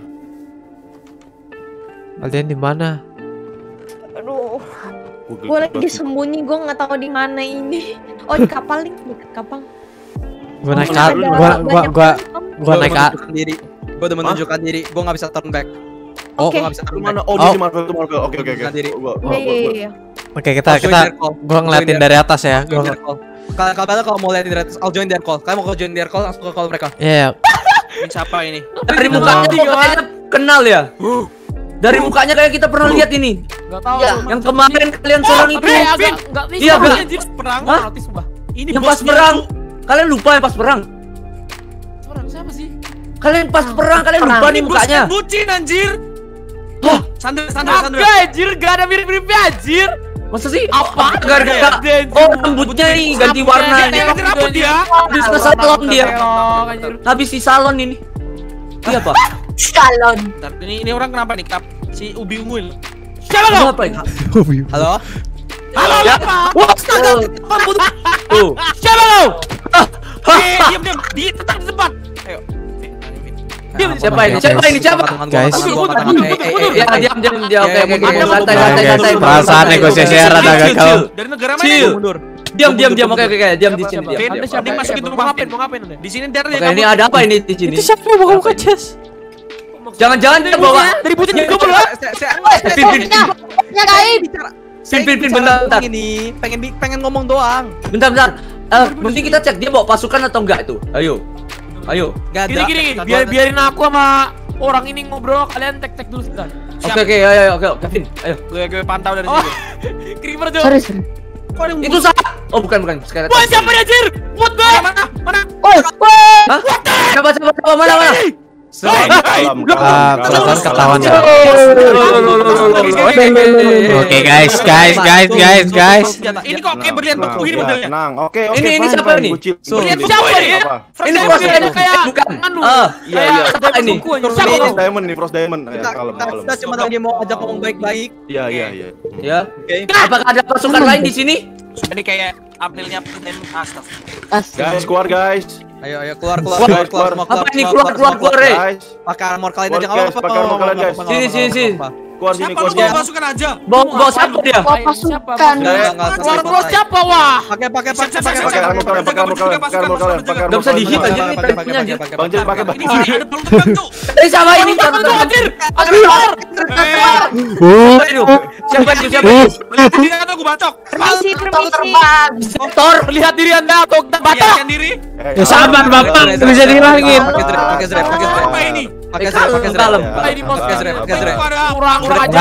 Kalian di mana? Aduh. Gue lagi sembunyi, gue nggak tahu di mana ini. Oh, di kapal nih, dekat kapal. Gue naik gue naik diri. Gue udah menunjukkan diri. Gue nggak bisa turn back. Oke. Gue nggak bisa turn back. Mana? Oh, di Marvel. Oke. Iya. Oke, kita gue ngeliatin dari atas ya. Kalian kalau mau liatin dari atas, I'll join their call. Kalian mau join their call, langsung ke call mereka. Iya. Ini siapa ini? Dari mukanya kayaknya kenal ya. Dari mukanya kayak kita pernah lihat ini. Gak tahu. Yang kemarin kalian serang itu. Iya, perang. Ini yang pas perang. Kalian lupa yang pas perang. Orang siapa sih? Kalian pas perang, kalian lupa nih mukanya. Bucin anjir. Wah, Sandra. Anjir, gak ada mirip-miripnya anjir. masa sih? Apa? Gara-gara rambutnya nih ganti warna. Ganti rambut dia. Habis ke salon dia. Habis di salon ini. Iya, Pak. Salon. Ini orang kenapa nih? Si Ubi Ungu ini. Siapa lo? Halo? Halo, apa? Wah, tuh. Siapa lo? Diam. Tetap di tempat. Ayo. Siapa ini? Guys. Diam. Oke, santai. Perasaan negosiasi rada gagal. Dari negara mana yang mundur? Diam. Oke, diam di sini. Anda siapa masukin mau ngapain? Di sini ntar Oke, ini ada apa ini di sini? Itu siapa yang buka chest? Jangan dia bawa ributnya jadi double lah. Pin bentar. Ini pengen ngomong doang. Bentar. Mending kita cek dia bawa pasukan atau enggak itu. Ayo. Gak ada. Gini, biarin aku sama orang ini ngobrol, kalian tek dulu sebentar. Oke, ayo, Kevin, ayo. Gue pantau dari sini. Creeper Jo. Sorry. Itu salah. Oh, bukan. Sekarang. Wah, siapa dia, Jir? What the? Mana? Hah? Siapa? Mana? Ketahuan ya. Oke guys. Ini kok kayak berlian beku gini modelnya. Tenang. Oke. Ini siapa ini? Berlian siapa ya? Ini kayak bukan. Iya. Apa ini? Frost Diamond. Kita cuma lagi mau ajak ngomong baik-baik. Iya. Ya. Apakah ada pasukan lain di sini? Ini kayak apelnya Presiden Astaf. Guys, keluar guys. Ayo keluar Guys, keluar. Apa ini keluar, Guys, pakai armor kalian aja Keluar, guys, pakai armor kalian, guys. Sini. keluar sini, Siapa keluar lu sini. bawa pasukan aja? Bawa siapa dia? Bawa pasukan. Keluar siapa wah? Pakai Pakai armor kalian, pakai armor kalian, pakai armor kalian, pakai armor Gak bisa kalian. dihit aja nih pakai tankinya anjir. Bang Jil, pakai bang. Ini ada belum terbang tuh. Sama ini anjir. Siapa itu? Lihat diri atau gue batok? Permisi. Tor, lihat diri Anda atau kita batok. Lihatkan diri. Ya sabar bapak, bisa dihilangin. Pakai zrep. Apa ini? Pakai zrep. Kalem. Kurang Nggak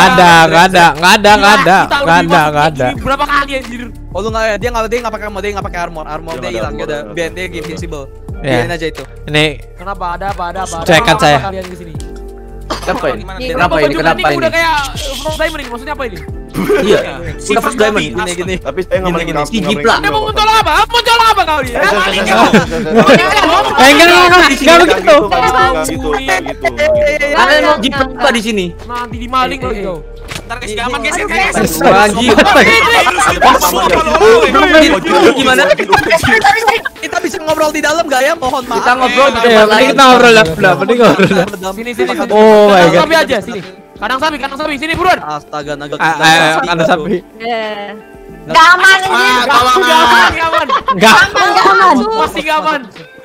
ada. Berapa kali anjir? Oh lu nggak, dia nggak pakai armor dia hilang, dia udah band, dia invincible. Ya. Biarin aja itu. Ini Kenapa? Ada apa? Cekan Apa saya. kalian di sini? Kenapa ini? Iya, Kenapa ini? Kenapa Ini udah ini? kayak Frost Diamond ini. Maksudnya apa ini? Iya. Udah first diamond. Gini. Tapi saya nggak main Si Giplak. Anda mau muncul apa? Muncul apa kau ini? enggak begitu. Gitu. Kalian mau Giplak apa di sini? Nanti dimaling lagi kau. Ntar guys, gaman guys. Anjir. Gimana? Kita bisa ngobrol di dalam nggak ya? Mohon maaf. Kita ngobrol di Ya, tempat lain. kita ngobrol dah. Mending ngobrol dah. Sini. Oh my Kandang god. sapi aja sini. Kandang sapi sini buruan. Astaga, naga. Ayo, ada sapi. Gak aman ini. Aman. Enggak. Masih gak aman.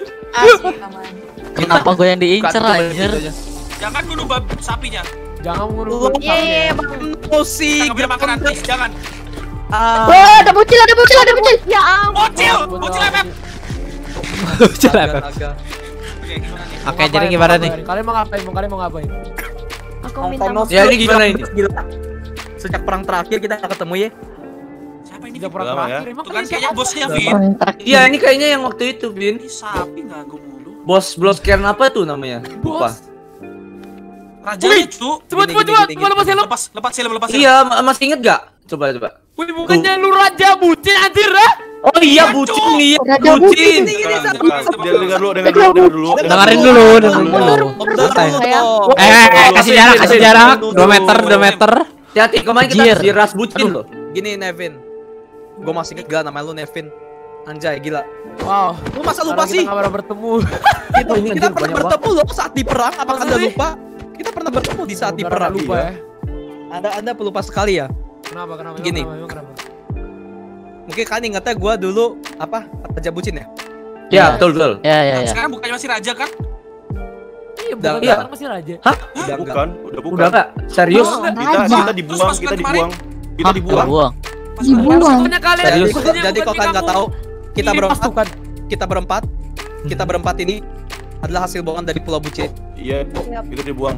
Kenapa gue yang diincer anjir? Jangan bunuh sapinya. Jangan menurut. Iya, Bang. Musik. Jangan makan nanti, jangan. Wah, ada bocil. Ya ampun. Bocil efek. Naga. Oke, gimana nih? Oke, jadi gimana nih? Kalian mau ngapain? Aku minta maaf. Ya ini gimana ini? Gila. Sejak perang terakhir kita nggak ketemu ya. Siapa ini? Tiga perang Lama ya. terakhir. Emang Tuh kan kalian kayaknya siapa? bosnya Vin. Iya ini kayaknya yang waktu itu, Vin. Ini sapi ganggu mulu. Bos Kern apa tuh namanya? Lupa. Rajanya cu. Coba lepas helm. Lepas helm. Iya, masih inget gak? Coba. Wih, bukannya lu raja bucin anjir, ah? Oh iya, bucin nih. Raja Bucin. Dengar dulu. Dengerin dulu. Santai. Kasih jarak 2 meter. Hati-hati, kemarin kita Anjir. di ras bucin loh. Gini Nevin. Gue masih inget gak nama lu Nevin? Anjay, gila. Wow. Lu masa lupa Sekarang sih? kita nggak pernah bertemu. Kita pernah bertemu loh saat di perang. Apakah Anda lupa? Kita pernah bertemu di saat di Udah perang. lupa ya. Anda pelupa sekali ya. Kenapa? Gini. Emang kenapa? Mungkin kan ingetnya gue dulu apa? Raja bucin ya? Ya, betul. Ya. Sekarang bukannya masih raja kan? Iya, Udah, bukan iya. sekarang masih raja. Udah enggak. Udah bukan. Udah enggak? Serius? Oh, Kita dibuang. Buang. Pasukannya kalian. Serius. pasukannya Jadi bukan kalau kalian nggak kamu. tahu, kita Ini berempat, pasukan. kita berempat ini adalah hasil buangan dari Pulau Bucin. Iya, itu dibuang.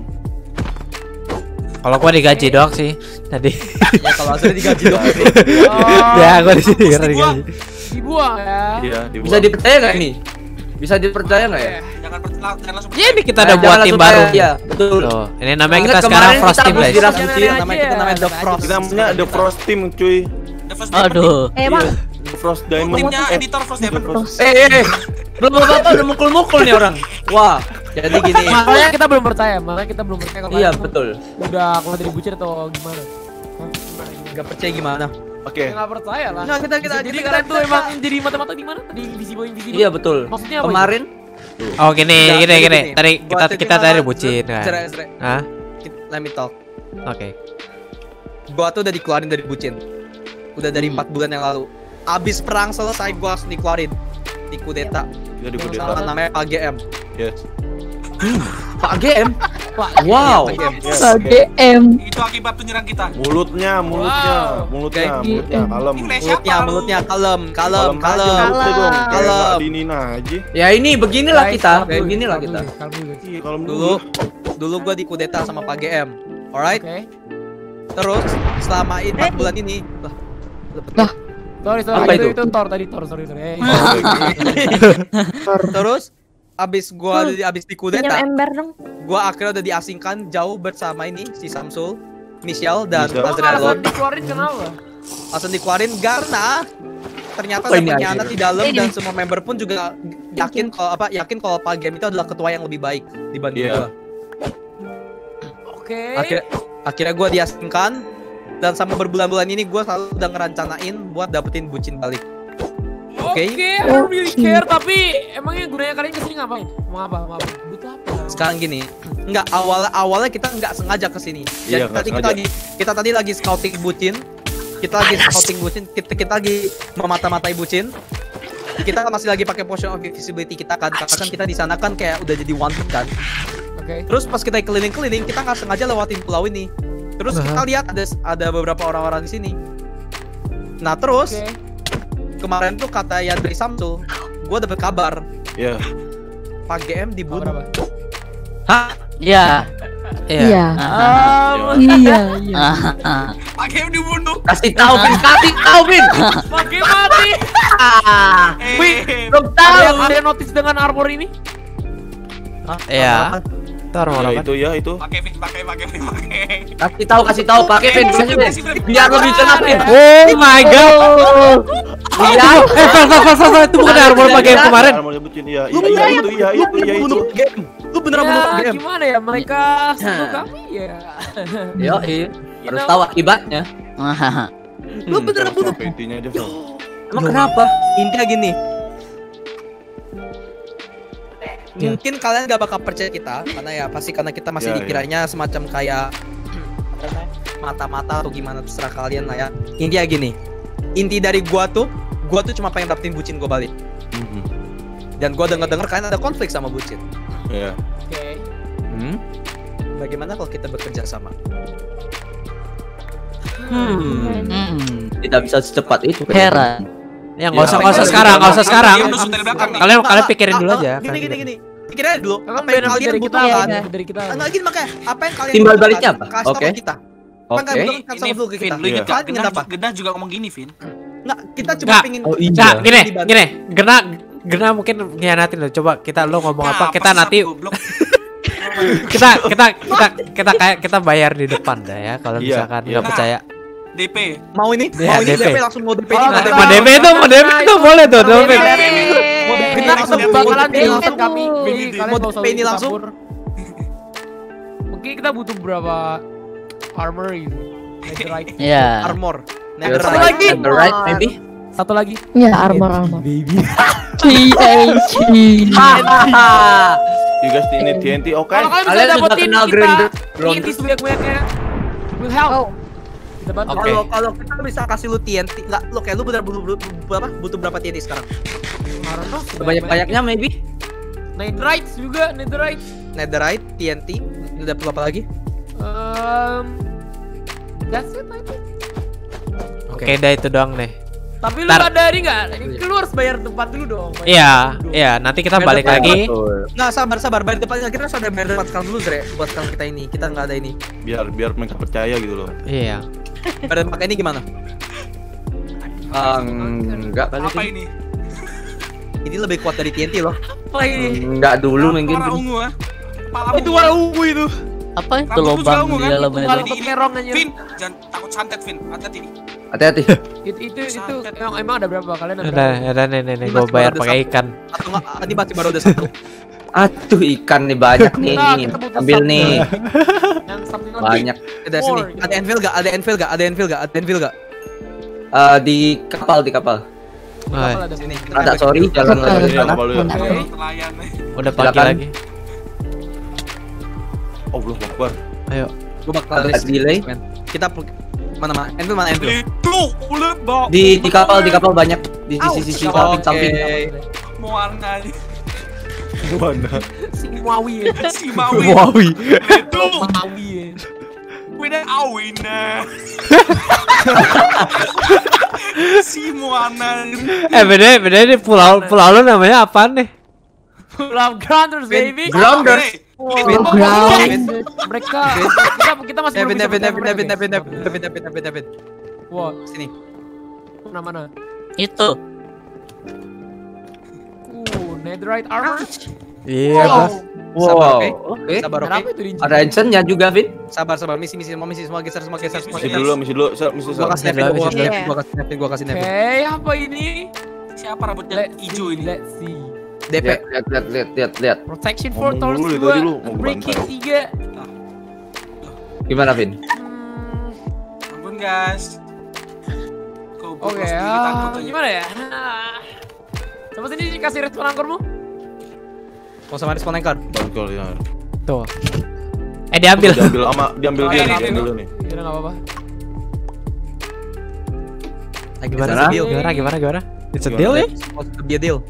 Kalau gua digaji doang sih tadi. Ya kalau hasilnya digaji dong. Ya, gua di sini karena digaji. Dibuang ya. Iya, dibuang. Bisa dipercaya nggak ini? Bisa dipercaya nggak ya? Jangan langsung. Ya ini kita udah Jangan buat tim langsung baru. percaya. Iya, betul. Tuh, ini namanya Ingat kita sekarang kemarin Frost kita Team habis guys. diras Bucin. bucin. Kita namanya The Frost. Kita namanya The Frost Team, cuy. The First Diamond. Aduh. Bang. The Frost Diamond. Timnya editor First Diamond. Belum apa-apa udah mukul-mukul nih orang. Wah, Jadi gini. Makanya kita belum percaya kalau iya kalian betul. udah keluar dari bucin atau gimana. Gak percaya gimana? Oke. Nggak percaya lah. Nah, kita Jadi kalian tuh emang jadi mata-mata gimana? Tadi invisible. Iya betul. Maksudnya apa? Kemarin Oh gini. Tadi Buat kita dari bucin kan. Cerai. Hah? Let me talk. Oke. Gua tuh udah dikeluarin dari bucin. Udah dari 4 bulan yang lalu. Abis perang selesai gua langsung dikeluarin. Di kudeta. Kita di kudeta. Sama namanya AGM. Yes. Pak GM. Wow. KGM. Itu akibat penyerang kita. Mulutnya, kalem. Mulutnya kalem. Kalem. Kalem. Dinin aja. Ya ini beginilah kita. Guys, Beginilah kalem kita. dulu, kalem dulu. Iya, kalem Dulu gua dikudeta sama Pak GM. Alright? Oke. Terus selama 4 bulan ini Sorry, Apa itu? itu Thor tadi Thor, sorry. terus abis dikudeta, Pinjam ember dong. gua akhirnya udah diasingkan jauh bersama ini si Samsul, Michelle dan Michelle. Azraelon. Dikeluarin kenapa? Langsung dikeluarin karena ternyata Apa ada ini pengkhianat aja? di dalam dan semua member pun juga yakin kalau Pak GM itu adalah ketua yang lebih baik dibanding Iya. gua. Oke. Akhirnya gua diasingkan dan sama berbulan-bulan ini gua selalu udah ngerencanain buat dapetin bucin balik. Oke. I don't really care, tapi emangnya gunanya kalian kesini ngapain? Mau apa? Butuh apa? Sekarang gini, enggak awalnya kita enggak sengaja kesini. Iya, Jadi nggak kita tadi lagi scouting bucin. Kita lagi memata-matai bucin. Kita masih lagi pakai potion of invisibility kita kan, karena kan kita di sana kan kayak udah jadi wanted kan. Oke. Terus pas kita keliling-keliling, kita nggak sengaja lewatin pulau ini. Terus kita lihat ada beberapa orang-orang di sini. Nah terus kemarin tuh kata Yandri Samsul, gue dapet kabar. Iya. Pak GM dibunuh. Hah? Iya. Iya. Pak GM dibunuh. Kasih tahu Vin. Pak GM mati. Belum tahu. Ada yang notice dengan armor ini? Iya. Itu armor apa? Itu. Pakai Vin, pakai. Kasih tahu pakai Vin. Biar lebih jelas Vin. Oh my god. Iya. Fal, itu bukan armor pakai yang kemarin. Armor bucin, iya. Lu beneran bunuh Pak GM. Gimana ya mereka suruh kami ya? Yo, harus tahu akibatnya. Lu beneran bunuh. Intinya aja, Val. Emang kenapa? Intinya gini. Mungkin kalian gak bakal percaya kita karena kita masih dikiranya semacam kayak mata-mata atau gimana, terserah kalian lah ya. Intinya gini. Inti dari gua tuh cuma pengen dapetin bucin gua balik. Dan gua denger kalian ada konflik sama bucin. Iya. Oke. Bagaimana kalau kita bekerja sama? Tidak bisa secepat itu. Heran. Ya nggak usah sekarang. Kalian pikirin dulu aja. Gini. Pikirin aja dulu. Kan Apa yang kalian butuhkan? dari kita. Enggak gini makanya. Apa yang kalian Timbal butuhkan, baliknya apa? kasih tahu Oke. kita. Apa yang kalian butuhkan, kasih Ini tahu ke Vin, kita. lu inget gak? Kalian ingin apa? Gedah juga ngomong gini, Vin. Enggak, kita cuma Nggak. pengen. Oh, iya. Nah, gini. Gena mungkin ngianatin lo. Coba lu ngomong apa? Kita nanti kita bayar di depan dah ya kalau misalkan nggak percaya. DP. Mau ini? Ya, Mau ini DP. DP langsung mau DP ini. Mau DP itu boleh tuh, DP. Kita langsung bakalan DP dilakukan kami. Kalian mau nggak usah DP ini langsung. campur. Mungkin kita butuh berapa armor gitu. Netherite. Iya. Armor. Satu lagi. Right, maybe. Satu lagi. Iya, armor. Baby. You guys ini TNT, oke? Kalau kalian bisa Kalian sudah dapetin kenal kita Ground. TNT sebanyak-banyaknya will help. Kita bantu. Oke. Kalau kita bisa kasih lu TNT, enggak lu kayak lu bener butuh berapa TNT sekarang? Sebanyak-banyaknya maybe. Netherite juga, Netherite. Netherite, TNT, udah perlu apa lagi? That's it, I think. Oke, dah itu doang deh. Tapi lu Ntar- ada ini enggak? Lu harus bayar tempat dulu dong. Iya, nanti kita balik lagi. Nggak, sabar. Bayar depan kita harus ada bayar depan sekarang dulu, Zre. Buat sekarang kita ini, kita nggak ada ini. Biar mereka percaya gitu loh. Iya. Bayar depan ini gimana? Enggak kali. Apa ini? Ini lebih kuat dari TNT loh. Apa ini? Enggak dulu mungkin. Warna ungu ah. Kepala Itu warna ungu itu. Apa itu Rambut lu juga lubang ungu, di kan? dalam Kalau itu? untuk merong aja. Vin, jangan takut santet, Vin. Hati-hati nih. Hati-hati. Itu emang ada berapa? Kalian ada berapa? Ada nih, gue bayar pakai ikan. Atau nggak? Tadi baru ada satu. Aduh, ikan nih banyak nih. Nah, kita butuh Ambil satu. nih. Yang something Banyak. Ada sini. Ada anvil nggak? Ada anvil nggak? Di kapal. Wah, ada Sini. Ada sorry, jalan lagi ke sana. Nelayan nih. udah pagi Silakan. lagi. Oh, belum Akbar. Ayo. Gue bakal Ada delay. Kita mana? Anvil. Itu ulet bok. Di kapal banyak di sisi samping. Mau warna nih. Mana? si Muawi ya. Si Mawi. Wawi. Itu. Muawi ya. Wina awina. Si Moana. Beda ini pulau lu namanya apa nih? Love Grounders baby. Grounders. Mereka kita masih belum bisa percaya mereka, guys. David. Wah, Sini. mana? Itu. Netherite armor. Iya, Wow. Bos. Sabar, oke? Oke. Sabar, oke? Kenapa itu di Ada enchantnya juga, Vin. Sabar. Misi semua geser. Misi dulu. Gua kasih David, gua kasih David. Oke, apa ini? Siapa rambutnya hijau ini? Let's see. DP. Lihat. Protection Ngomong for dulu, Taurus itu dulu, 2, mau Breaking bantai. 3. Gimana, Vin? Ampun guys. Kau Oke, takut aja. gimana ya? Coba sini kasih respon angkormu. Mau sama respon anchor. Bangkol ya. Tuh. Diambil. Diambil dia nih, diambil dulu nih. Kira enggak apa-apa. Gimana? Gimana? It's a deal ya? Supposed to be a deal.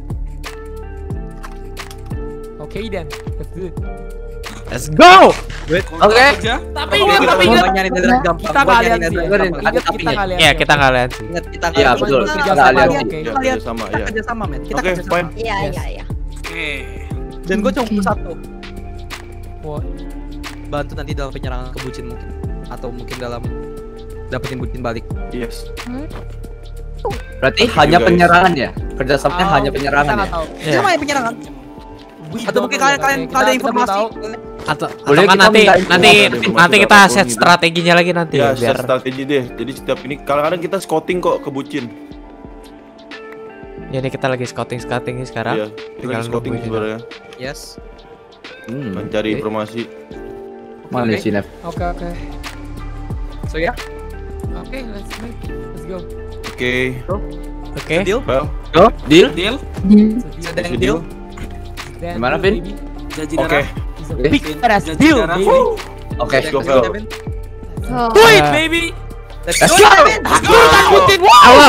Oke, then. Let's do it. Let's go. Oke. Tapi ingat. Gua nyari netherite gampang. Kita Gua nyari kalian sih. netherite Ingat, gampang. ada tapinya. Iya, kita nggak lihat sih. Ingat kita Iya, betul. Kerja Nggak sama lihat dia, sih. oke. Ya, Kalian sama kita ya. kerja sama, men. Kita Oke, kerja sama. fine. Iya. Oke. Dan gue cuma punya satu. What? Bantu nanti dalam penyerangan ke bucin mungkin, atau mungkin dalam dapetin bucin balik. Yes. Berarti hanya penyerangan ya? Kerjasamanya hanya penyerangan ya? Iya. Sama ya penyerangan. Atau mungkin kalian ada informasi. Atau Boleh kan kita nanti kita set strateginya lagi nanti Ya, biar strategi deh. Jadi setiap ini kadang-kadang kita scouting kok ke bucin. ini kita lagi scouting sekarang. Iya, kita lagi scouting nungguin sebenarnya. Yes. Mencari informasi. Mana Oke. sih, Nev? Oke. So ya, Oke, let's go. Oke. Oke. deal. Well, Go, deal. Deal. Sedang Isi deal. Gimana, Vin? Janji oke. darah. Big badass Janji deal, darah. baby. Oke. Let's go, Vel. Do it, baby. Let's Let's go. go. Awal.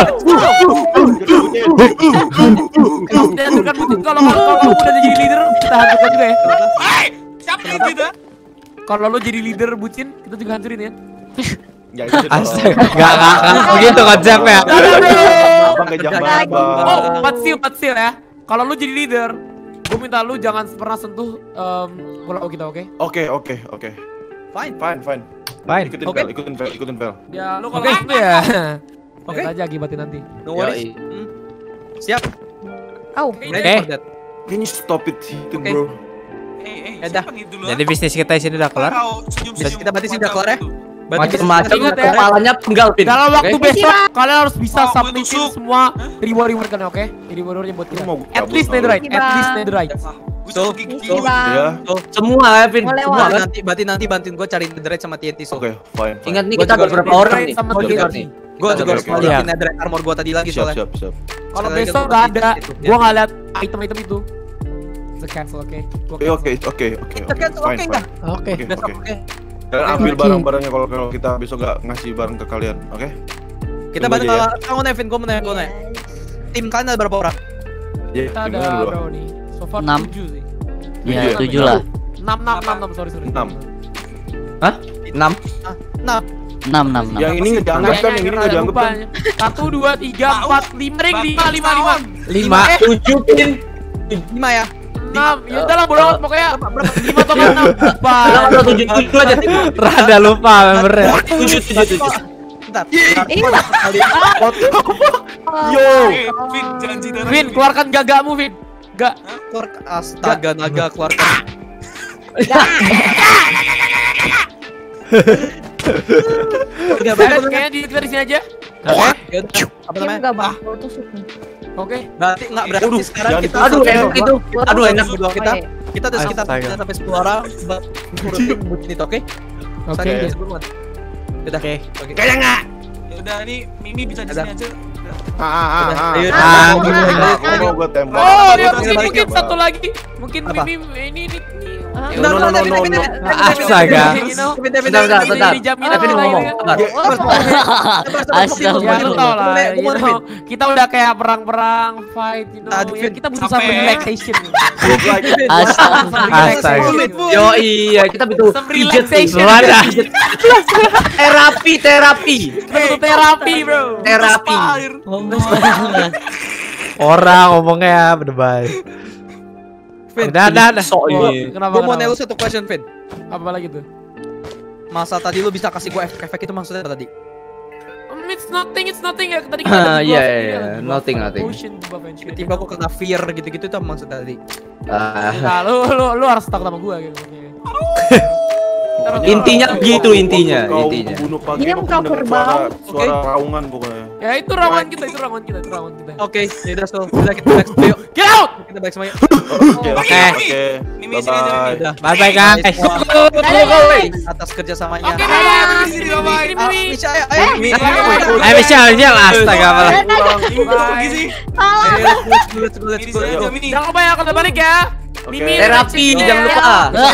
Kita hancurkan bucin. Kalau kamu udah jadi leader, kita hancurkan juga ya. Hai, siapa yang gitu? Kalau lo jadi leader bucin, kita juga hancurin ya. Ya, itu dong. Astaga, enggak begitu konsepnya. Abang kejam banget, Bang. Oh, but still ya. Kalau lo jadi leader, gue minta lu jangan pernah sentuh pulau kita, oke? Oke. Fine. Fine. Fine. Ikutin Vel. Ya, lu Oke. kalau gitu ya. Oke. Lihat aja akibatnya nanti. No worries. Siap. Oh, Ready for that. Can you stop it itu, Oke. bro? Ya dah. siapa nih dulu? Jadi bisnis kita di sini udah kelar. Kita berarti sudah kelar ya? Macam-macam Ingat ya. kepalanya penggal, Vin. Dalam waktu Oke? besok kalian harus bisa Oh, gue submitin tusuk. semua reward kalian, oke? Reward-rewardnya buat kita. Lu mau At cabut, least mau netherite, lu? at least netherite. So, Ya. Semua ya, Vin. Boleh, Semua kan? berarti nanti bantuin gue cari netherite sama TNT so. Oke, fine. Ingat nih, Gua kita juga beberapa netherite orang nih. sama Bodyguard TNT. nih. Gue juga harus Oke. balikin netherite armor gue tadi lagi Siap. soalnya. Kalau Sekali lagi besok gua gak balikin ada, itu. gua nggak lihat item-item itu. It's a cancel, oke? Gua cancel. Oke. Oke enggak? Oke. Besok oke. Kalian ambil barang-barangnya kalau kita besok gak ngasih barang ke kalian, oke? Kita Tunggu bantu aja ya. kamu Nevin, gue mau nanya. Tim kalian ada berapa orang? Ya, Kita ada gimana dulu? berapa nih? So far 6. 7 sih. Ya, Tujuh ya? 7 lah. 6, sorry. 6. Hah? 6. Nah, 6. Yang ini nggak dianggap kan? Yang ini nggak dianggap kan? 1, 2, 3, 4, 5 ring, 5. 5. 7, Vin. 5 ya. 6, ya udah lah bodo amat pokoknya 5 atau 6. Kenapa ada 7 aja, Vin? Rada lupa membernya. 7. Bentar. Yo. Vin, janji darah. Vin, keluarkan gagamu, Vin. Gak. Keluar astaga naga keluarkan. Udah Kayaknya kita di sini aja. Oke. Apa dia namanya? nggak bakal tusuk nih. Oke. Berarti enggak berarti sekarang jangan kita Aduh, enak itu. Aduh, enak. berdua kita. Kita ada sekitar Astaga. 9 sampai 10 orang buat ngurusin bucin itu, oke? Oke. Saya sebelum. Udah. Oke. Kayak enggak. Ya udah, ini Mimi bisa di sini aja. Ayo. Mau gue tembak. Oh, Balik, ya balik, mungkin balik. satu lagi. Mungkin Apa? Mimi ini. No. Astaga. Bentar. Nevin ngomong. Sabar. Astaga. Ya lu tau lah, you know, kita udah kayak perang-perang, fight, you know, Tadi, ya, Vin, kita butuh sampai- some relaxation. Astaga. Yo iya, kita butuh Some pijet nih. relaxation. Mana? Terapi. Kita butuh terapi, bro. Terapi. Orang ngomongnya berdebat. Vin, Udah. Sok Oh, ini. kenapa? gue mau nanya lu kenapa? satu question, Vin. Apa lagi tuh? Masa tadi lu bisa kasih gue efek-efek itu maksudnya apa tadi? It's nothing ya. Tadi kita ada Iya, buff, iya, ini iya. ada buff, Nothing. potion, buff and shit. Tiba-tiba aku kena fear gitu-gitu itu apa maksudnya tadi? Nah, lu harus takut sama gua gitu. Intinya begitu intinya. Kau pembunuh pagi Dia aku bukan mendengar kerbau. suara raungan pokoknya. Ya itu rawan kita. Oke, yaudah so, udah kita back yuk. Get out! Kita back semuanya. Oke. Mimi sini aja. Mimi. Udah. Bye guys. Atas kerjasamanya. Oke, Mimi, sini, bye-bye. Misha, ayo. Michelle, astaga malah. Pergi sih. Let's go. Jangan lupa ya kalau balik ya. Mimi Terapi, jangan lupa.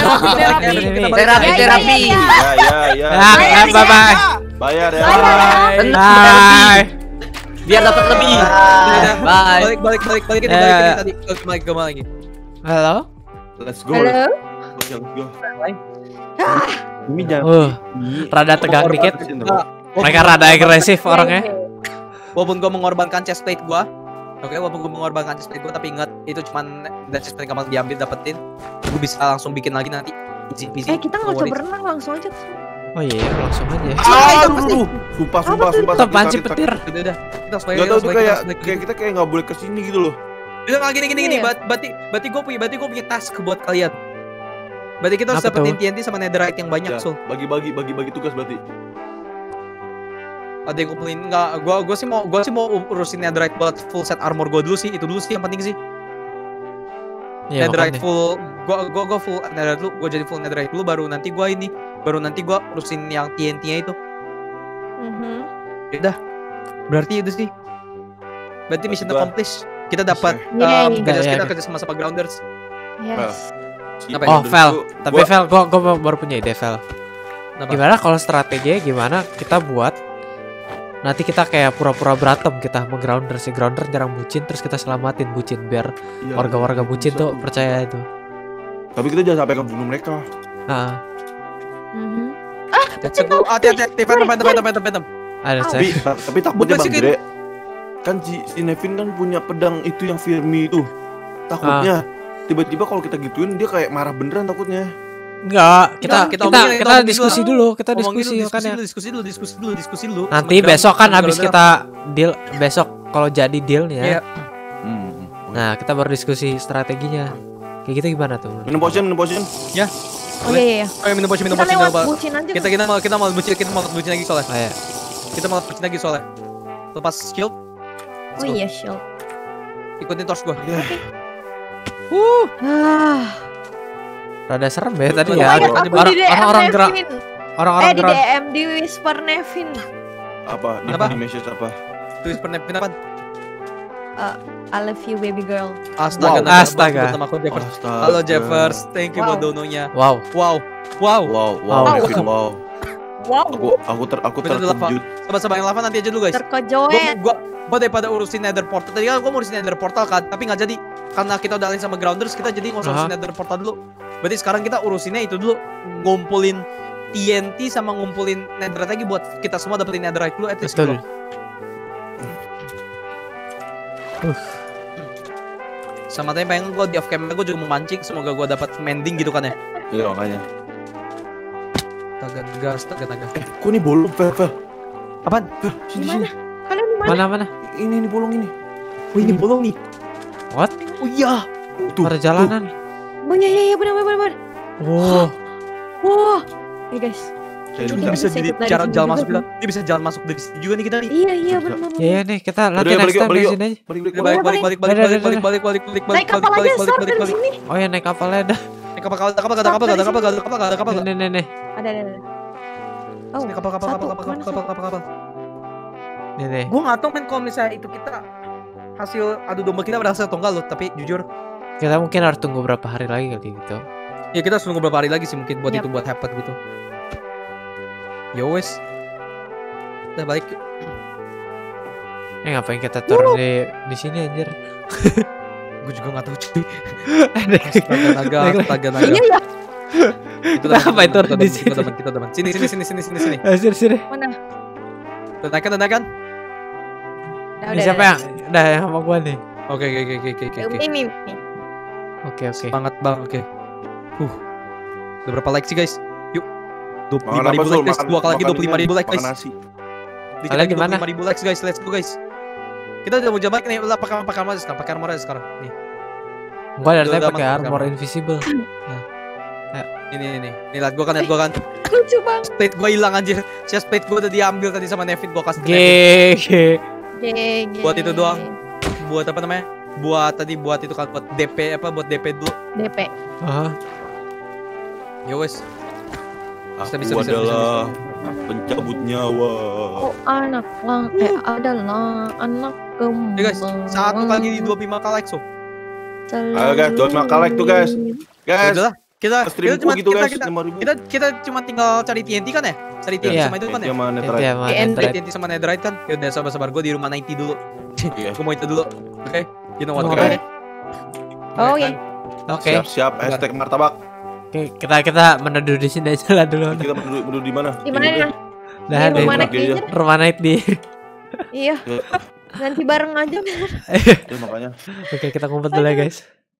Terapi. Ya. Bye. Bayar ya. Bye. Biar dapat lebih. Bye. Balik tadi. Balik lagi. Halo? Let's go. Halo. Let's go. Ini jangan. Rada tegang dikit. Mereka rada agresif orangnya. Walaupun gue mengorbankan chest plate gue, tapi ingat itu cuman chest plate gampang diambil dapetin. Gue bisa langsung bikin lagi nanti. Easy. Kita nggak usah berenang, langsung aja. Oh iya, langsung aja. Sumpah. Apaan sih petir? Udah. Kita harus Gak tau tuh kayak kita kayak nggak boleh kesini gitu loh. Udah gini. Berarti gue punya task buat kalian. Berarti kita harus dapetin TNT sama netherite yang banyak, Sul. Bagi tugas berarti. Ada yang kumpulin enggak? Gue sih mau urusin netherite buat full set armor gue dulu sih. Itu dulu sih yang penting sih. Ya, netherite full, gue full netherite dulu. Gue jadi full netherite dulu, baru nanti gue urusin yang TNT-nya itu. Udah. Berarti itu sih. Berarti mission accomplished. Kita dapat kita kerja sama grounders. Yes. Oh, Vel. Tapi Vel, gue baru punya ide, Vel. Gimana kalau strateginya gimana kita buat nanti kita kayak pura-pura berantem kita sama grounder. Si grounder jarang bucin, terus kita selamatin bucin biar warga-warga bucin tuh percaya itu. Tapi kita jangan sampai kebunuh mereka. Hati-hati, Phantom. Tapi takutnya Bang Jere. Kan si Nevin kan punya pedang itu yang Firmi itu. Takutnya tiba-tiba kalau kita gituin dia kayak marah beneran takutnya. Enggak, kita diskusi dulu, kita diskusi dulu. Nanti besok kan habis kita deal, besok kalau jadi dealnya. Nah, kita baru diskusi strateginya. Kayak gitu gimana tuh? Minum potion. Ya. Oh iya. Minum potion. Kita mau bucin lagi soalnya. Lepas shield. Oh iya, shield. Ikutin torch gua. Rada serem ya tadi ya. Orang-orang gerak. Di DM di Whisper Nevin. Apa? Di message apa? Di Whisper Nevin apa? I love you baby girl. Astaga. Halo Jeffers, thank you buat dononya. Wow. Nevin, wow. Aku terkejut. Sabar yang lava nanti aja dulu guys. Terkejut. Gua daripada urusin nether portal. Tadi kan gua mau urusin nether portal kan, tapi nggak jadi. Karena kita udah alih sama grounders, kita jadi nggak usah urusin nether portal dulu. Berarti sekarang kita urusinnya itu dulu, ngumpulin TNT sama ngumpulin netherite lagi buat kita semua dapetin netherite dulu at least. Betul. Sama tadi pengen gua di off camera gua juga mau mancing, semoga gua dapat mending gitu kan ya. Iya makanya. Astaga. Kok ini bolong, Vel? Apaan? Sini. Kalian di mana? Mana? Ini bolong ini. Oh ini bolong nih. What? Oh iya. Tuh. Ada jalanan. Oh iya benar. Wow. Nih guys. Dia bisa jadi jalan masuk kita. Dia bisa jalan masuk dari sini juga nih kita nih. Iya benar. Iya nih kita latihan next time di sini aja. Balik. Naik kapal aja start dari sini. Oh ya naik kapalnya dah. Naik kapal. Nih. Ada. Oh. Naik kapal. Nih. Gue nggak tahu men kalau misalnya itu kita hasil adu domba kita berhasil atau enggak loh, tapi jujur kita mungkin harus tunggu berapa hari lagi kali gitu. Ya kita harus tunggu berapa hari lagi sih mungkin buat itu buat happen gitu. Ya wes. Udah balik. Ngapain kita turun di sini anjir? Gue juga nggak tahu cuy. Astaga. Iya ya. Itu apa itu di sini? Kita teman. Sini. Sini. Mana? Udah naik kan? Ini siapa yang? Udah yang sama gua nih. Oke. Ini. Oke. Semangat bang, oke. Udah berapa like sih guys? Yuk. 25.000 like guys. Dua kali lagi 25.000 like guys. Kalian gimana? 25.000 likes guys. Let's go guys. Kita udah mau jabat nih. Udah pakai armor aja sekarang. Nih. Gua dari tadi pakai armor invisible. Ini. Lihat gua kan. Lucu banget. Plate gua hilang anjir. Chest plate gua udah diambil tadi sama Nevin. Gua kasih ke Nevin. Buat itu doang. Buat apa namanya? Buat itu kan buat DP buat DP dulu. DP. Ya wes. Aku adalah Pencabut nyawa. Oh anak lang adalah anak kembang. Ya guys, satu lagi di 25k like so. Ayo guys, 25k like tuh guys. Guys, Udah lah, kita streamku cuma gitu guys, kita, 5.000. kita cuma tinggal cari TNT kan ya? Cari TNT Iya. sama itu kan ya? Sama Itu Netherite. ya, Mas. TNT. Cari TNT sama Netherite kan? Ya udah sabar-sabar, gue di rumah 90 dulu. Iya. Gue mau itu dulu. Oke, you know what? Oke. Okay. Oh ya. Oke. Siap-siap hashtag martabak. Oke, kita meneduh di sini aja lah dulu. Kita berdua di mana? Di mana? Nah, Di rumah di- anak kayaknya. rumah night di. Iya. Ya, Nanti bareng aja. ya makanya. Oke, kita ngumpet dulu ya, guys.